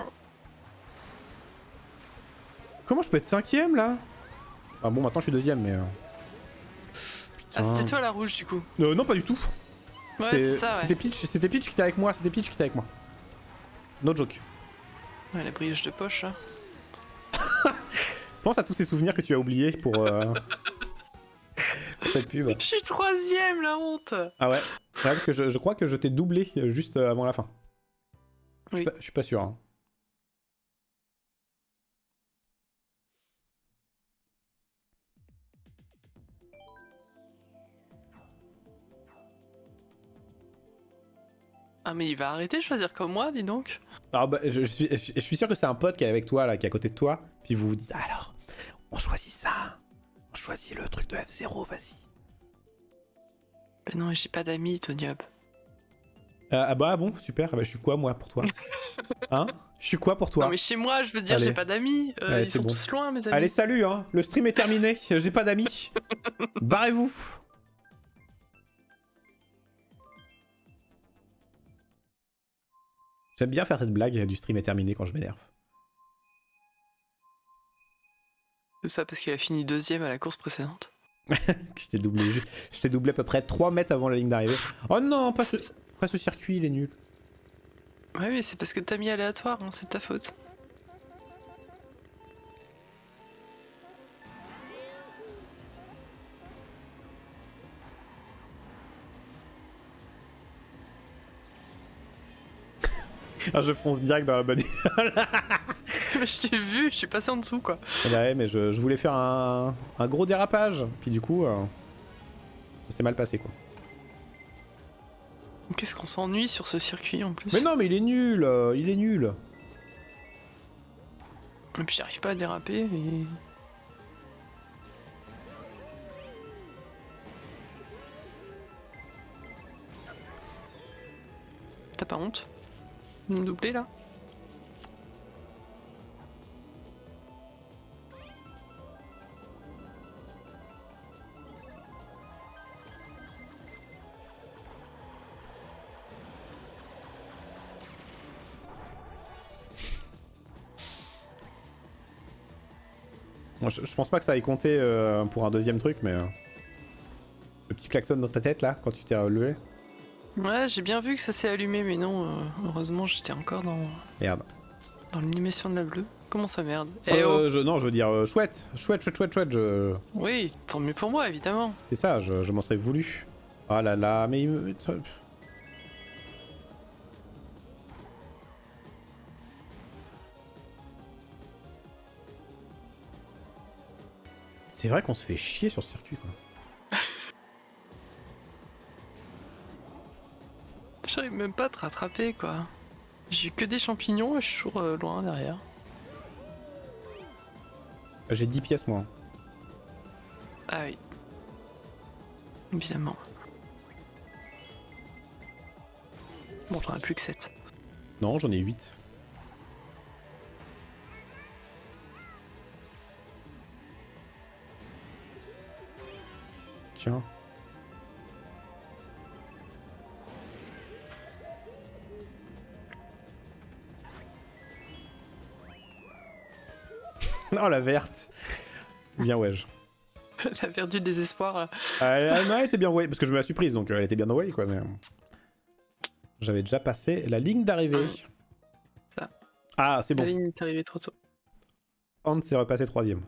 Comment je peux être cinquième là? Ah bon, maintenant je suis deuxième, mais. euh, Ah, Putain. c'était toi la rouge du coup. Euh, non, pas du tout. Ouais, c'est ça, ouais. C'était Peach, c'était Peach qui était avec moi, c'était Peach qui était avec moi. No joke. Ouais, la brioche de poche, là. Pense à tous ces souvenirs que tu as oubliés pour, euh, pour cette pub. Je suis troisième, la honte. Ah ouais, ouais parce que je, je crois que je t'ai doublé euh, juste euh, avant la fin. Je suis Oui. pas, je suis pas sûr. Hein. Ah, mais il va arrêter de choisir comme moi, dis donc. Alors bah, je, je suis, je, je suis sûr que c'est un pote qui est avec toi là, qui est à côté de toi. Puis vous vous dites alors, on choisit ça. On choisit le truc de F zéro, vas-y. Ben non, j'ai pas d'amis, Tony Hop. Euh, ah bah bon, super. Bah, je suis quoi moi pour toi? Hein? Je suis quoi pour toi? Non mais chez moi, je veux dire, Allez. j'ai pas d'amis. Euh, Ouais, ils c'est sont bon. tous loin, mes amis. Allez, salut, hein. Le stream est terminé. J'ai pas d'amis. Barrez-vous. J'aime bien faire cette blague du stream est terminé quand je m'énerve. Tout ça parce qu'il a fini deuxième à la course précédente. Je t'ai doublé, je t'ai doublé à peu près trois mètres avant la ligne d'arrivée. Oh non, pas ce, pas ce circuit, il est nul. Ouais, mais c'est parce que t'as mis aléatoire, hein, c'est de ta faute. Ah, je fonce direct dans la bonne. Je t'ai vu, je suis passé en dessous quoi. Ouais, mais je, je voulais faire un, un gros dérapage. Puis du coup, euh, ça s'est mal passé quoi. Qu'est-ce qu'on s'ennuie sur ce circuit en plus. Mais non, mais il est nul, euh, il est nul. Et puis j'arrive pas à déraper et... T'as pas honte de me doubler là? Bon, je, je pense pas que ça aille compter euh, pour un deuxième truc, mais... Euh, le petit klaxon dans ta tête là, quand tu t'es relevé. Ouais, j'ai bien vu que ça s'est allumé, mais non, euh, heureusement j'étais encore dans, Merde. dans l'animation de la bleue. Comment ça merde? Eh Euh, oh. je, non, je veux dire euh, chouette, chouette, chouette, chouette, chouette, je... Oui, tant mieux pour moi, évidemment. C'est ça, je, je m'en serais voulu. Oh là là, mais il me... C'est vrai qu'on se fait chier sur ce circuit quoi. J'arrive même pas à te rattraper, quoi. J'ai eu que des champignons et je suis toujours euh, loin derrière. J'ai dix pièces moi. Ah oui. Évidemment. Bon, j'en ai plus que sept. Non, j'en ai huit. Tiens. Non, la verte. Bien wesh. La verte du désespoir. Là. Euh, non, elle était bien ouais, parce que je me la suis prise, donc euh, elle était bien away quoi. Mais... J'avais déjà passé la ligne d'arrivée. Ça. Ah, c'est bon. La ligne est arrivée trop tôt. Hans s'est repassé troisième.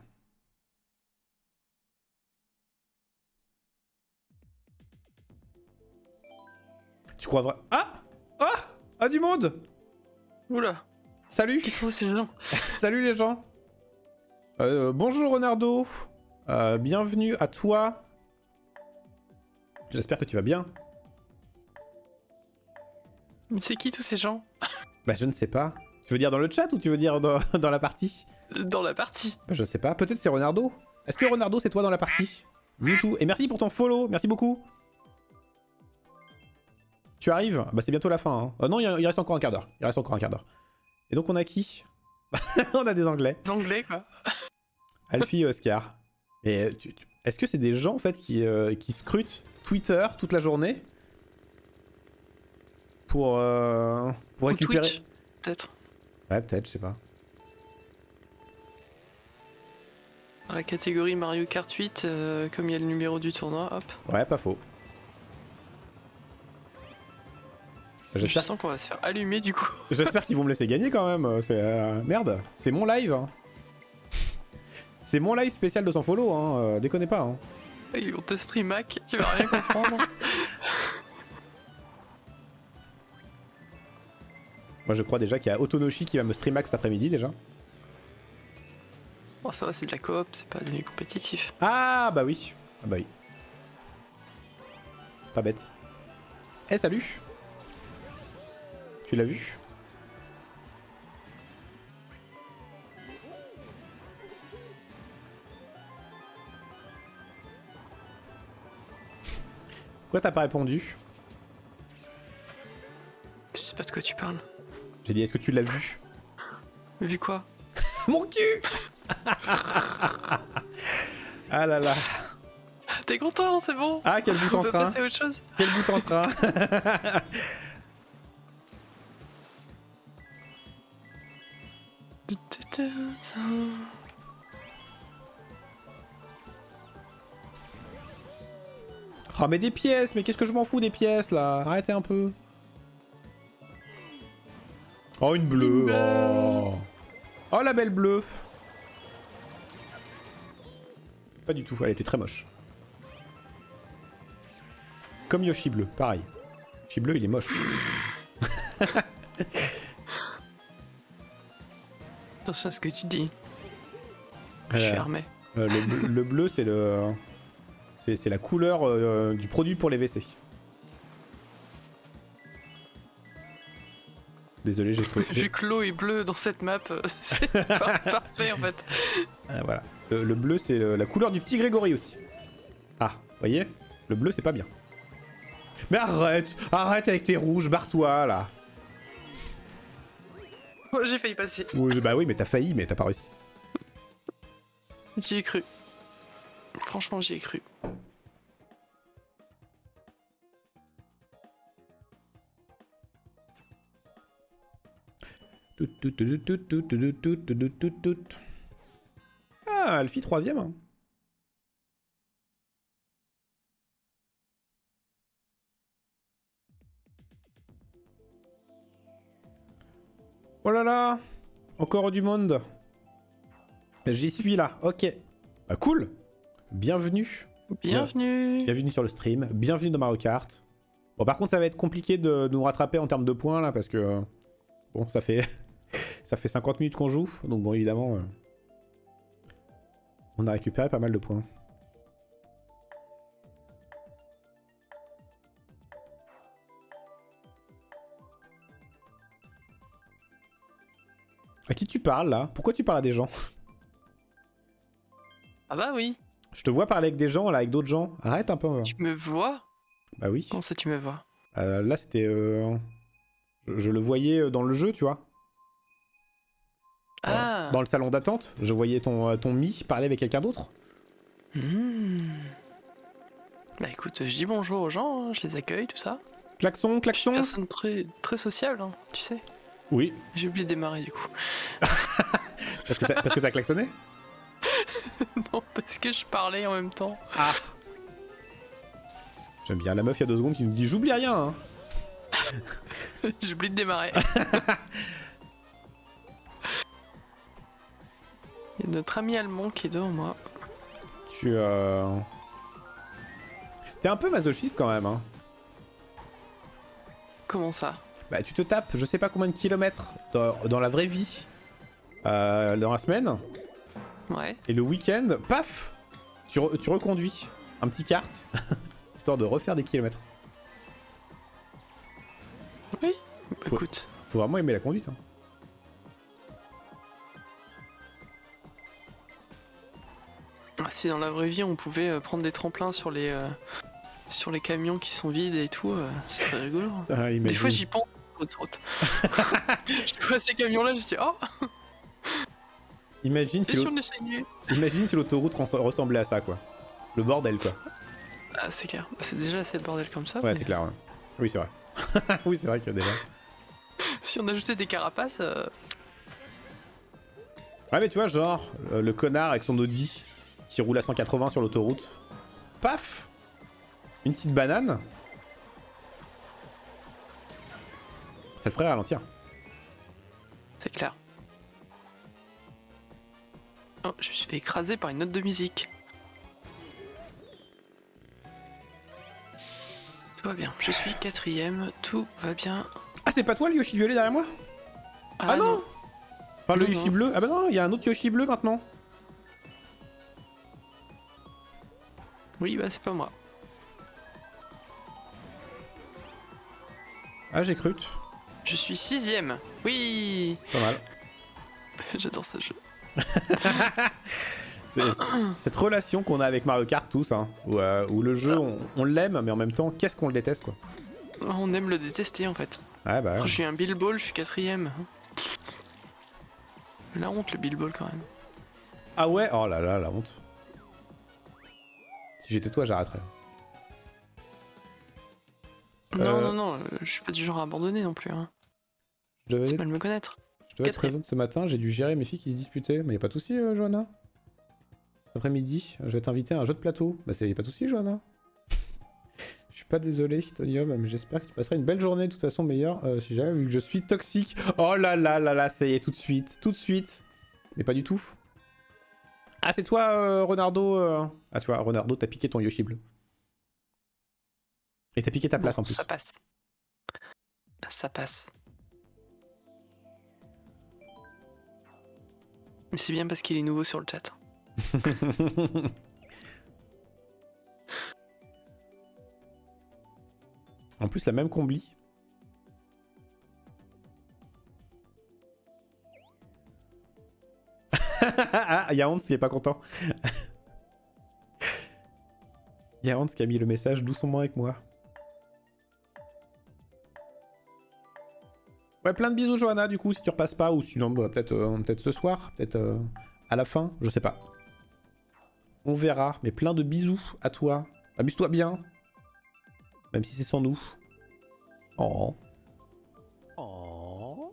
Tu crois vraiment... Ah Ah Ah, du monde. Oula. Salut. Qui sont ces gens? Salut les gens. Euh, bonjour Renardo. Euh, bienvenue à toi. J'espère que tu vas bien. Mais c'est qui tous ces gens? Bah je ne sais pas. Tu veux dire dans le chat ou tu veux dire dans, dans la partie? Dans la partie. Bah, je sais pas. Peut-être c'est Renardo. Est-ce que Renardo c'est toi dans la partie? Du tout. Et merci pour ton follow. Merci beaucoup. Tu arrives? Bah c'est bientôt la fin. Hein. Euh, non, il, il reste encore un quart d'heure. Il reste encore un quart d'heure. Et donc on a qui? On a des Anglais. Des Anglais quoi. Alfie et Oscar. Et tu, tu... est-ce que c'est des gens en fait qui, euh, qui scrutent Twitter toute la journée pour, euh, pour Ou récupérer... Twitch, peut-être. Ouais, peut-être, je sais pas. Dans la catégorie Mario Kart huit, euh, comme il y a le numéro du tournoi, hop. Ouais, pas faux. Je J'espère sens qu'on va se faire allumer du coup. J'espère qu'ils vont me laisser gagner quand même. C'est euh, merde, c'est mon live. Hein. C'est mon live spécial de cent follow, hein. Euh, déconnez pas. Hein. Ils vont te stream hack, tu vas rien comprendre. Moi je crois déjà qu'il y a Otonoshi qui va me stream cet après-midi déjà. Bon, ça va, c'est de la coop, c'est pas devenu compétitif. Ah bah oui. Ah bah oui. Pas bête. Eh salut. Tu l'as vu? Pourquoi t'as pas répondu? Je sais pas de quoi tu parles. J'ai dit est-ce que tu l'as vu? Vu quoi? Mon cul. Ah là là. T'es content, c'est bon? Ah, quel bout en On peut train. passer à autre chose? Quel bout en train. Oh mais des pièces, mais qu'est-ce que je m'en fous des pièces là? Arrêtez un peu. Oh une bleue. Oh, oh la belle bleue. Pas du tout, elle était très moche. Comme Yoshi bleu, pareil. Yoshi bleu il est moche. Attention à ce que tu dis. Euh, Je suis armé. Euh, le, bleu, le bleu c'est le... C'est la couleur euh, du produit pour les W C. Désolé, j'ai trouvé. Vu que l'eau est bleue dans cette map, c'est par parfait en fait. Ah, voilà. Le, le bleu, c'est la couleur du petit Grégory aussi. Ah, vous voyez? Le bleu, c'est pas bien. Mais arrête! Arrête avec tes rouges, barre-toi là! Oh, j'ai failli passer. Oui, bah oui, mais t'as failli, mais t'as pas réussi. J'y ai cru. Franchement, j'y ai cru. Ah, Alfie troisième. Hein. Oh là là, encore du monde. J'y suis là, ok. Bah cool. Bienvenue. Bienvenue. Bienvenue sur le stream, bienvenue dans Mario Kart. Bon par contre ça va être compliqué de, de nous rattraper en termes de points là parce que... Bon ça fait... ça fait cinquante minutes qu'on joue, donc bon évidemment... Euh, on a récupéré pas mal de points. À qui tu parles là? Pourquoi tu parles à des gens? Ah bah oui. Je te vois parler avec des gens là, avec d'autres gens. Arrête un peu. Là. Tu me vois? Bah oui. Comment ça tu me vois? euh, Là c'était... Euh... Je, je le voyais dans le jeu, tu vois. Ah. Dans le salon d'attente, je voyais ton, ton Mi parler avec quelqu'un d'autre. Mmh. Bah écoute, je dis bonjour aux gens, hein, je les accueille, tout ça. Klaxon, klaxon. Personne très, très sociable, hein, tu sais. Oui. J'ai oublié de démarrer du coup. Parce que t'as parce que t'as klaxonné? Non, parce que je parlais en même temps. Ah. J'aime bien la meuf il y a deux secondes qui nous dit j'oublie rien. Hein. J'oublie de démarrer. Il y a notre ami allemand qui est devant moi. Tu euh... T'es un peu masochiste quand même. Hein. Comment ça? Bah tu te tapes je sais pas combien de kilomètres dans, dans la vraie vie. Euh, dans la semaine. Ouais. Et le week-end, paf, tu, re, tu reconduis un petit kart, histoire de refaire des kilomètres. Oui, bah, faut, écoute. Faut vraiment aimer la conduite. Hein. Si dans la vraie vie on pouvait euh, prendre des tremplins sur les euh, sur les camions qui sont vides et tout, euh, ce serait rigolo. Hein. Ah, des fois j'y pense. Je vois ces camions là, je me dis oh. Imagine si Imagine si l'autoroute ressemblait à ça quoi. Le bordel quoi. Ah c'est clair, c'est déjà assez le bordel comme ça. Ouais mais... c'est clair ouais. Oui c'est vrai. Oui c'est vrai que déjà. Si on ajoutait des carapaces... Euh... Ouais mais tu vois genre, le, le connard avec son Audi qui roule à cent quatre-vingts sur l'autoroute. Paf. Une petite banane. Ça le ferait ralentir. C'est clair. Oh, je me suis fait écraser par une note de musique. Tout va bien, je suis quatrième, tout va bien. Ah c'est pas toi le Yoshi violet derrière moi? Ah, ah non, non. Enfin le non, Yoshi non. bleu, ah bah non, il y a un autre Yoshi bleu maintenant. Oui bah c'est pas moi. Ah j'ai cru. Je suis sixième, oui. Pas mal. J'adore ce jeu. Cette relation qu'on a avec Mario Kart tous, hein, où, euh, où le jeu on, on l'aime mais en même temps qu'est-ce qu'on le déteste quoi. On aime le détester en fait. Ouais, bah, ouais. Quand je suis un Bilball, je suis quatrième. La honte, le Billball quand même. Ah ouais? Oh là là, la honte. Si j'étais toi, j'arrêterais. Non, Euh, non, non, euh, je suis pas du genre à abandonner non plus. Hein. Je devais, C'est mal me connaître. je devais être Quatrième. présente ce matin, j'ai dû gérer mes filles qui se disputaient. Mais y a pas de soucis, euh, Johanna. Cet après-midi, je vais t'inviter à un jeu de plateau. Bah, c'est y a pas de soucis, Johanna. Je suis pas désolé, Tonium, mais j'espère que tu passeras une belle journée, de toute façon meilleure, euh, si jamais, vu que je suis toxique. Oh là là là là, ça y est, tout de suite, tout de suite. Mais pas du tout. Ah, c'est toi, euh, Renardo euh... Ah, tu vois, Renardo, t'as piqué ton Yoshi bleu. Et t'as piqué ta place Bon, en plus. ça passe. Ça passe. Mais c'est bien parce qu'il est nouveau sur le chat. En plus, la même combli. Ah, il y a Hans qui est pas content. Il y a Hans qui a mis le message doucement avec moi. Ouais, plein de bisous, Johanna, du coup, si tu repasses pas, ou sinon, bah, peut-être euh, peut-être ce soir, peut-être euh, à la fin, je sais pas. On verra, mais plein de bisous à toi. Amuse-toi bien. Même si c'est sans nous. Oh. Oh.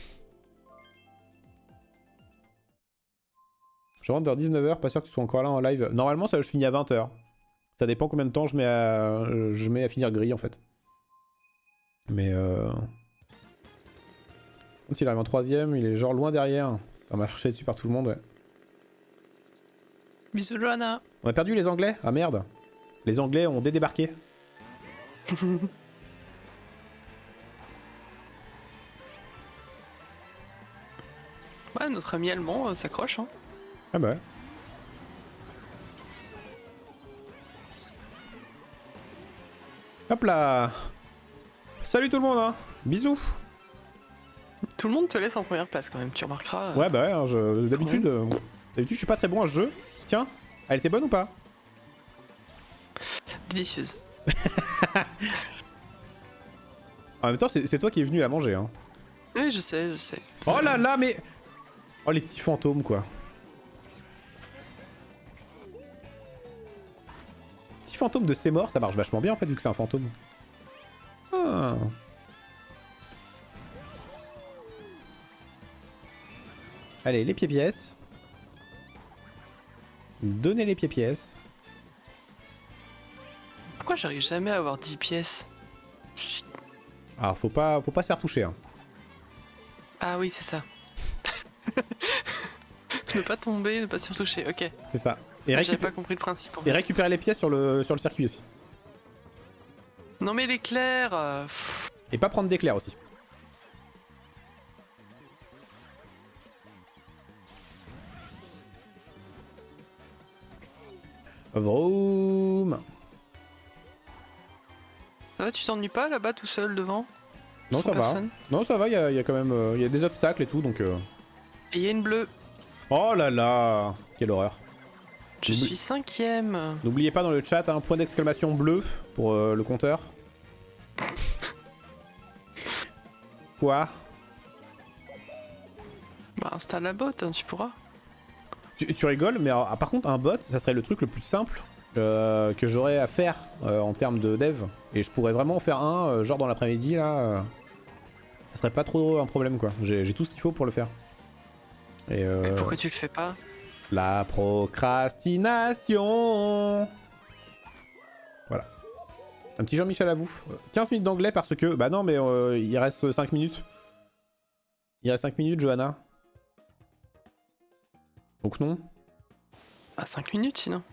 Je rentre vers dix-neuf heures, pas sûr que tu sois encore là en live. Normalement, ça, je finis à vingt heures. Ça dépend combien de temps je mets à, je mets à finir gris, en fait. Mais euh... Quand il arrive en troisième, il est genre loin derrière. Ça m'a marché dessus par tout le monde, ouais. Bisous, Johanna. On a perdu les Anglais? Ah merde. Les Anglais ont débarqué. Ouais, notre ami allemand euh, s'accroche. Hein. Ah bah ouais. Hop là. Salut tout le monde, hein. Bisous. Tout le monde te laisse en première place quand même, tu remarqueras. euh, Ouais bah ouais, hein, je... d'habitude euh, d'habitude je suis pas très bon à ce jeu. Tiens, elle était bonne ou pas? Délicieuse. En même temps, c'est toi qui es venu la manger, hein. Oui, je sais, je sais. Oh là là, mais... Oh les petits fantômes, quoi. Petit fantôme de c'est mort, ça marche vachement bien en fait, vu que c'est un fantôme. Ah. Allez, les pieds-pièces. Donnez les pieds-pièces. Pourquoi j'arrive jamais à avoir dix pièces? Alors, faut pas, faut pas se faire toucher, hein. Ah oui, c'est ça. Ne pas tomber, ne pas se toucher, ok. C'est ça. Et, Ah, récup... j'avais pas compris le principe. En Et fait. récupérer les pièces sur le, sur le circuit aussi. Non mais l'éclair euh... Et pas prendre d'éclair aussi. Vroom. Ça va, tu t'ennuies pas là-bas tout seul devant? Non, Sans ça personne va. Non, ça va, il y, y a quand même euh, y a des obstacles et tout, donc... Euh... Et il y a une bleue. Oh là là. Quelle horreur. Je N'oublie- suis cinquième. N'oubliez pas dans le chat un point d'exclamation bleu pour euh, le compteur. Quoi? Bah installe la bot, hein, tu pourras. tu, tu rigoles, mais alors, ah, par contre un bot, ça serait le truc le plus simple euh, que j'aurais à faire euh, en termes de dev. Et je pourrais vraiment en faire un, euh, genre dans l'après-midi là. Euh, ça serait pas trop un problème quoi. J'ai tout ce qu'il faut pour le faire. Et euh, Mais pourquoi tu le fais pas? La procrastination. Voilà. Un petit Jean-Michel à vous. quinze minutes d'anglais parce que... Bah non mais euh, il reste cinq minutes. Il reste cinq minutes, Johanna. Donc non. Ah, cinq minutes sinon.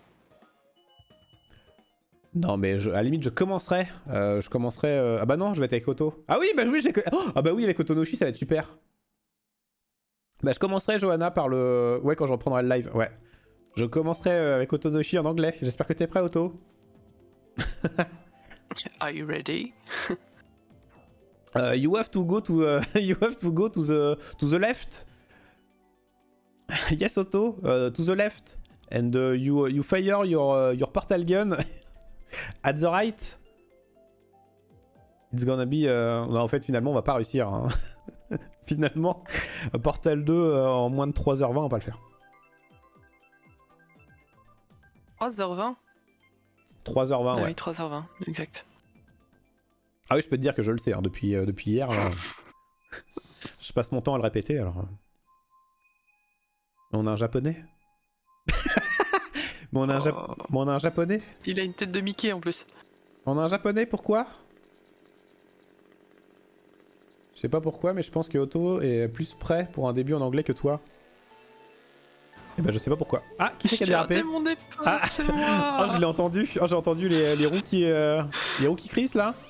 Non mais je, à la limite je commencerai. Euh, je commencerai... Euh... Ah bah non, je vais être avec Otto. Ah oui, bah oui, j'ai... Oh, ah bah oui, avec Otonoshi ça va être super. Bah je commencerai, Johanna, par le... Ouais, quand je reprendrai le live, ouais. Je commencerai euh, avec Otonoshi en anglais. J'espère que t'es prêt, Otto. Are you ready? uh, you have to go to... Uh, you have to go to the, to the left. Yes, Otto, uh, to the left. And uh, you, you fire your, uh, your portal gun at the right. It's gonna be... Uh... Non, en fait, finalement, on va pas réussir. Hein. Finalement, Portal deux euh, en moins de trois heures vingt, on va pas le faire. trois heures vingt trois heures vingt, ah ouais. oui, trois heures vingt, exact. Ah oui, je peux te dire que je le sais, hein, depuis, euh, depuis hier. Là, je passe mon temps à le répéter, alors... On a un japonais. Mais on a, un Jap... Oh. Mais on a un japonais. Il a une tête de Mickey en plus. On a un japonais, pourquoi? Je sais pas pourquoi, mais je pense que Otto est plus prêt pour un début en anglais que toi. Et ben je sais pas pourquoi. Ah, qui c'est qui a dérapé? J'ai raté mon départ, Ah, c'est moi. oh, je l'ai entendu. Oh, j'ai entendu les, les roues qui... Euh... Les roues qui crissent, là.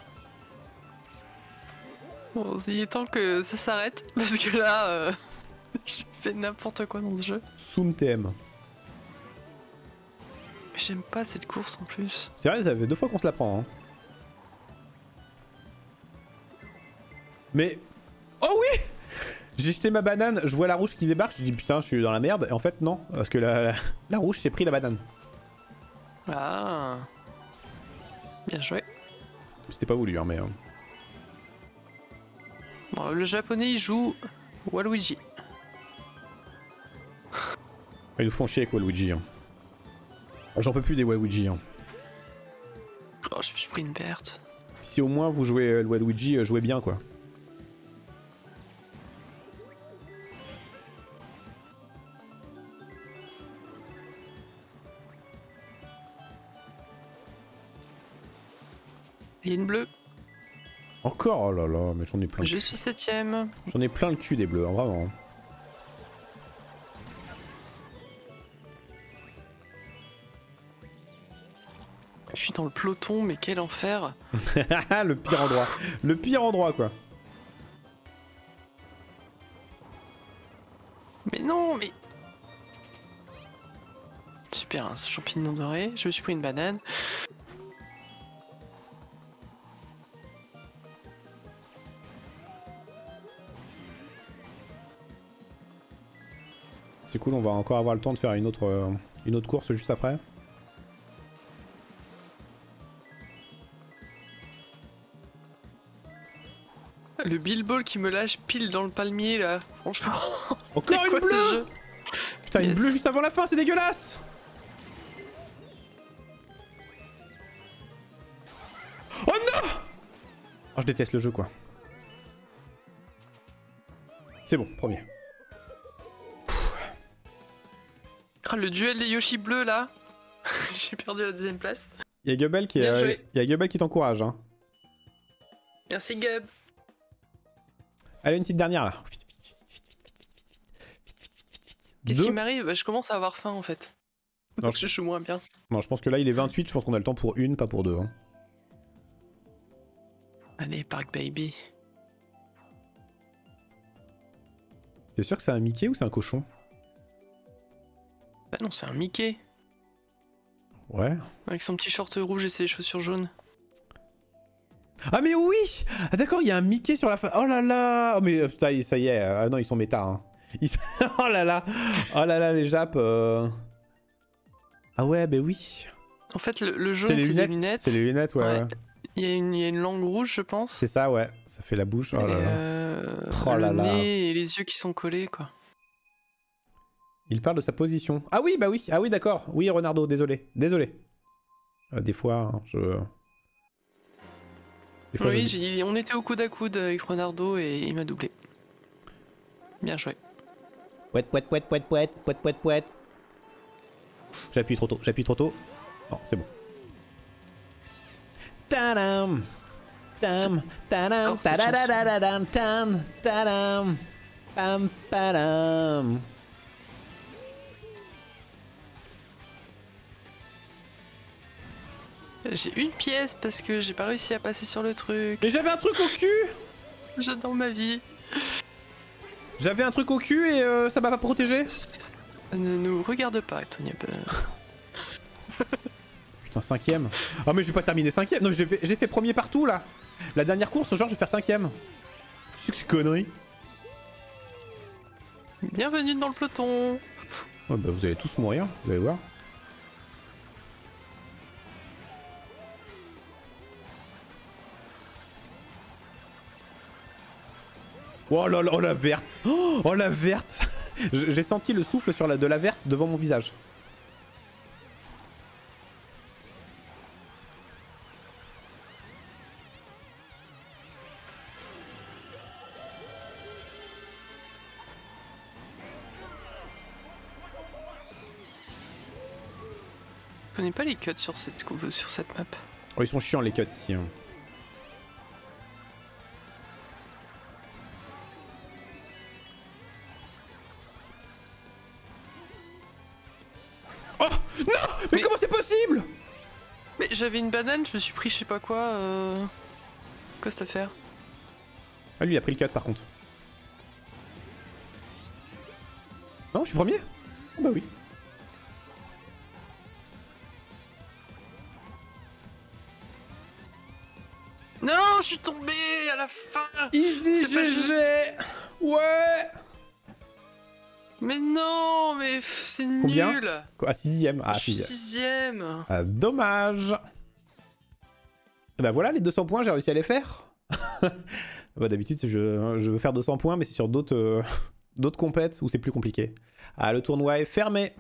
Bon, il est temps que ça s'arrête, parce que là, euh, j'ai fait n'importe quoi dans ce jeu. Soon T M. J'aime pas cette course en plus. C'est vrai, ça fait deux fois qu'on se la prend. Hein. Mais... Oh oui! J'ai jeté ma banane, je vois la rouge qui débarque, je dis putain, je suis dans la merde. Et en fait, non, parce que la, la, la rouge s'est pris la banane. Ah. Bien joué. C'était pas voulu, hein, mais... Euh... Bon, le japonais, il joue Waluigi. Ils nous font chier avec Waluigi. Hein. J'en peux plus des Waluigi. Hein. Oh, je me suis pris une verte. Si au moins vous jouez euh, le Waluigi, euh, jouez bien, quoi. Il y a une bleue. Encore, oh là là, mais j'en ai plein. Je suis septième. J'en ai plein le cul des bleus, hein, vraiment. Je suis dans le peloton, mais quel enfer. Le pire endroit. Le pire endroit, quoi. Mais non, mais... Super, un champignon doré. Je me suis pris une banane. C'est cool, on va encore avoir le temps de faire une autre, euh, une autre course juste après. Le Bilball qui me lâche pile dans le palmier là, franchement. Encore une quoi, bleue ce jeu? Putain, Yes. une bleue juste avant la fin, c'est dégueulasse. Oh non! Oh, je déteste le jeu, quoi. C'est bon, premier. Ah, le duel des Yoshi bleus là. J'ai perdu la deuxième place. Il y a Gubbel qui, Bien euh, joué. y a Gubbel qui t'encourage. Hein. Merci Gub. Allez, une petite dernière là. Qu'est-ce Deux. qui m'arrive? Bah, je commence à avoir faim en fait. Non, Donc je- je joue moins bien. Non, je pense que là il est vingt-huit, je pense qu'on a le temps pour une, pas pour deux. Hein. Allez, Park Baby. T'es sûr que c'est un Mickey ou c'est un cochon? Bah non, c'est un Mickey. Ouais. Avec son petit short rouge et ses chaussures jaunes. Ah mais oui! Ah d'accord, il y a un Mickey sur la fin. Oh là là! Oh mais ça y est, ça y est. Ah non, ils sont méta. Hein. Ils... oh là là! Oh là là, les Japs. Euh... Ah ouais, bah oui. En fait, le, le jaune, C'est les c'est des lunettes. lunettes. C'est les lunettes, ouais. Ouais. ouais. Il y, a une, il y a une langue rouge, je pense. C'est ça, ouais. Ça fait la bouche. Oh Et, là là. euh, Oh le là là. nez et les yeux qui sont collés, quoi. Il parle de sa position. Ah oui, bah oui. Ah oui, d'accord. Oui, Renardo, désolé. Désolé. Euh, des fois, hein, je... Des fois, Oui, je... j'ai- on était au coude à coude avec Renardo et il m'a doublé. Bien joué. Pouet, pouet, pouet, pouet, pouet, pouet, pouet, pouet. J'appuie trop tôt, j'appuie trop tôt. Non, c'est bon. Tadam, tam, tadam, Oh, cette tadadadadadam, tam, tadam, pam, padam. J'ai une pièce parce que j'ai pas réussi à passer sur le truc. Mais j'avais un truc au cul. J'adore ma vie. J'avais un truc au cul et euh, ça m'a pas protégé. Ne nous regarde pas, Tony Hawk. Putain, cinquième. Ah mais je vais pas terminer cinquième. Non, j'ai fait, j'ai fait premier partout là. La dernière course, genre je vais faire cinquième. C'est que c'est connerie. Bienvenue dans le peloton. Ouais, bah vous allez tous mourir, vous allez voir. Oh là là, oh la verte. Oh la verte. J'ai senti le souffle sur la, de la verte devant mon visage. Je connais pas les cuts sur cette, sur cette map. Oh, ils sont chiants les cuts ici. Hein. Oh non. Mais, mais comment c'est possible? Mais j'avais une banane, je me suis pris je sais pas quoi. Euh... Quoi ça fait? Ah lui il a pris le cut par contre. Non, je suis premier? Ah bah oui. Non, je suis tombé à la fin. Easy G G juste... Ouais. Mais non, mais c'est nul. Quoi, à sixième. Ah, je suis sixième. Ah, dommage. Et bah voilà, les deux cents points, j'ai réussi à les faire. Bah, d'habitude, je, je veux faire deux cents points, mais c'est sur d'autres euh, d'autres compètes où c'est plus compliqué. Ah, le tournoi est fermé.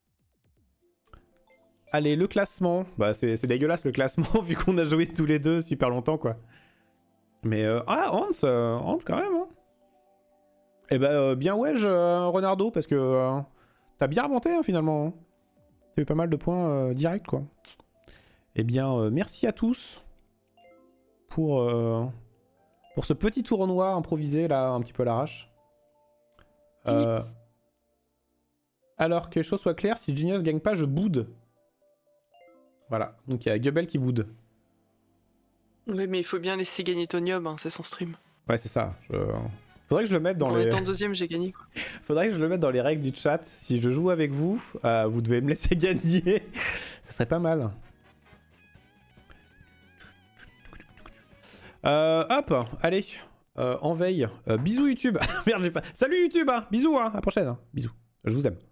Allez, le classement. Bah, c'est dégueulasse le classement, vu qu'on a joué tous les deux super longtemps, quoi. Mais, euh... ah, Hans, euh, Hans quand même, hein. Eh ben, euh, bien ouais, euh, Renardo, parce que euh, t'as bien remonté, hein, finalement. T'as eu pas mal de points euh, directs, quoi. Eh bien, euh, merci à tous pour, euh, pour ce petit tournoi improvisé, là, un petit peu à l'arrache. Euh, alors que les choses soient claires, si Genius gagne pas, je boude. Voilà, donc il y a Gubbel qui boude. Oui, mais il faut bien laisser gagner Tonium, hein, c'est son stream. Ouais, c'est ça. Je... Faudrait que je le mette dans en les... étant deuxième, j'ai gagné, quoi. Faudrait que je le mette dans les règles du chat. Si je joue avec vous, euh, vous devez me laisser gagner. Ça serait pas mal. Euh, hop, allez. Euh, en veille. Euh, bisous YouTube. Merde, j'ai pas... Salut YouTube, hein. Bisous, hein. À la prochaine. Hein. Bisous. Je vous aime.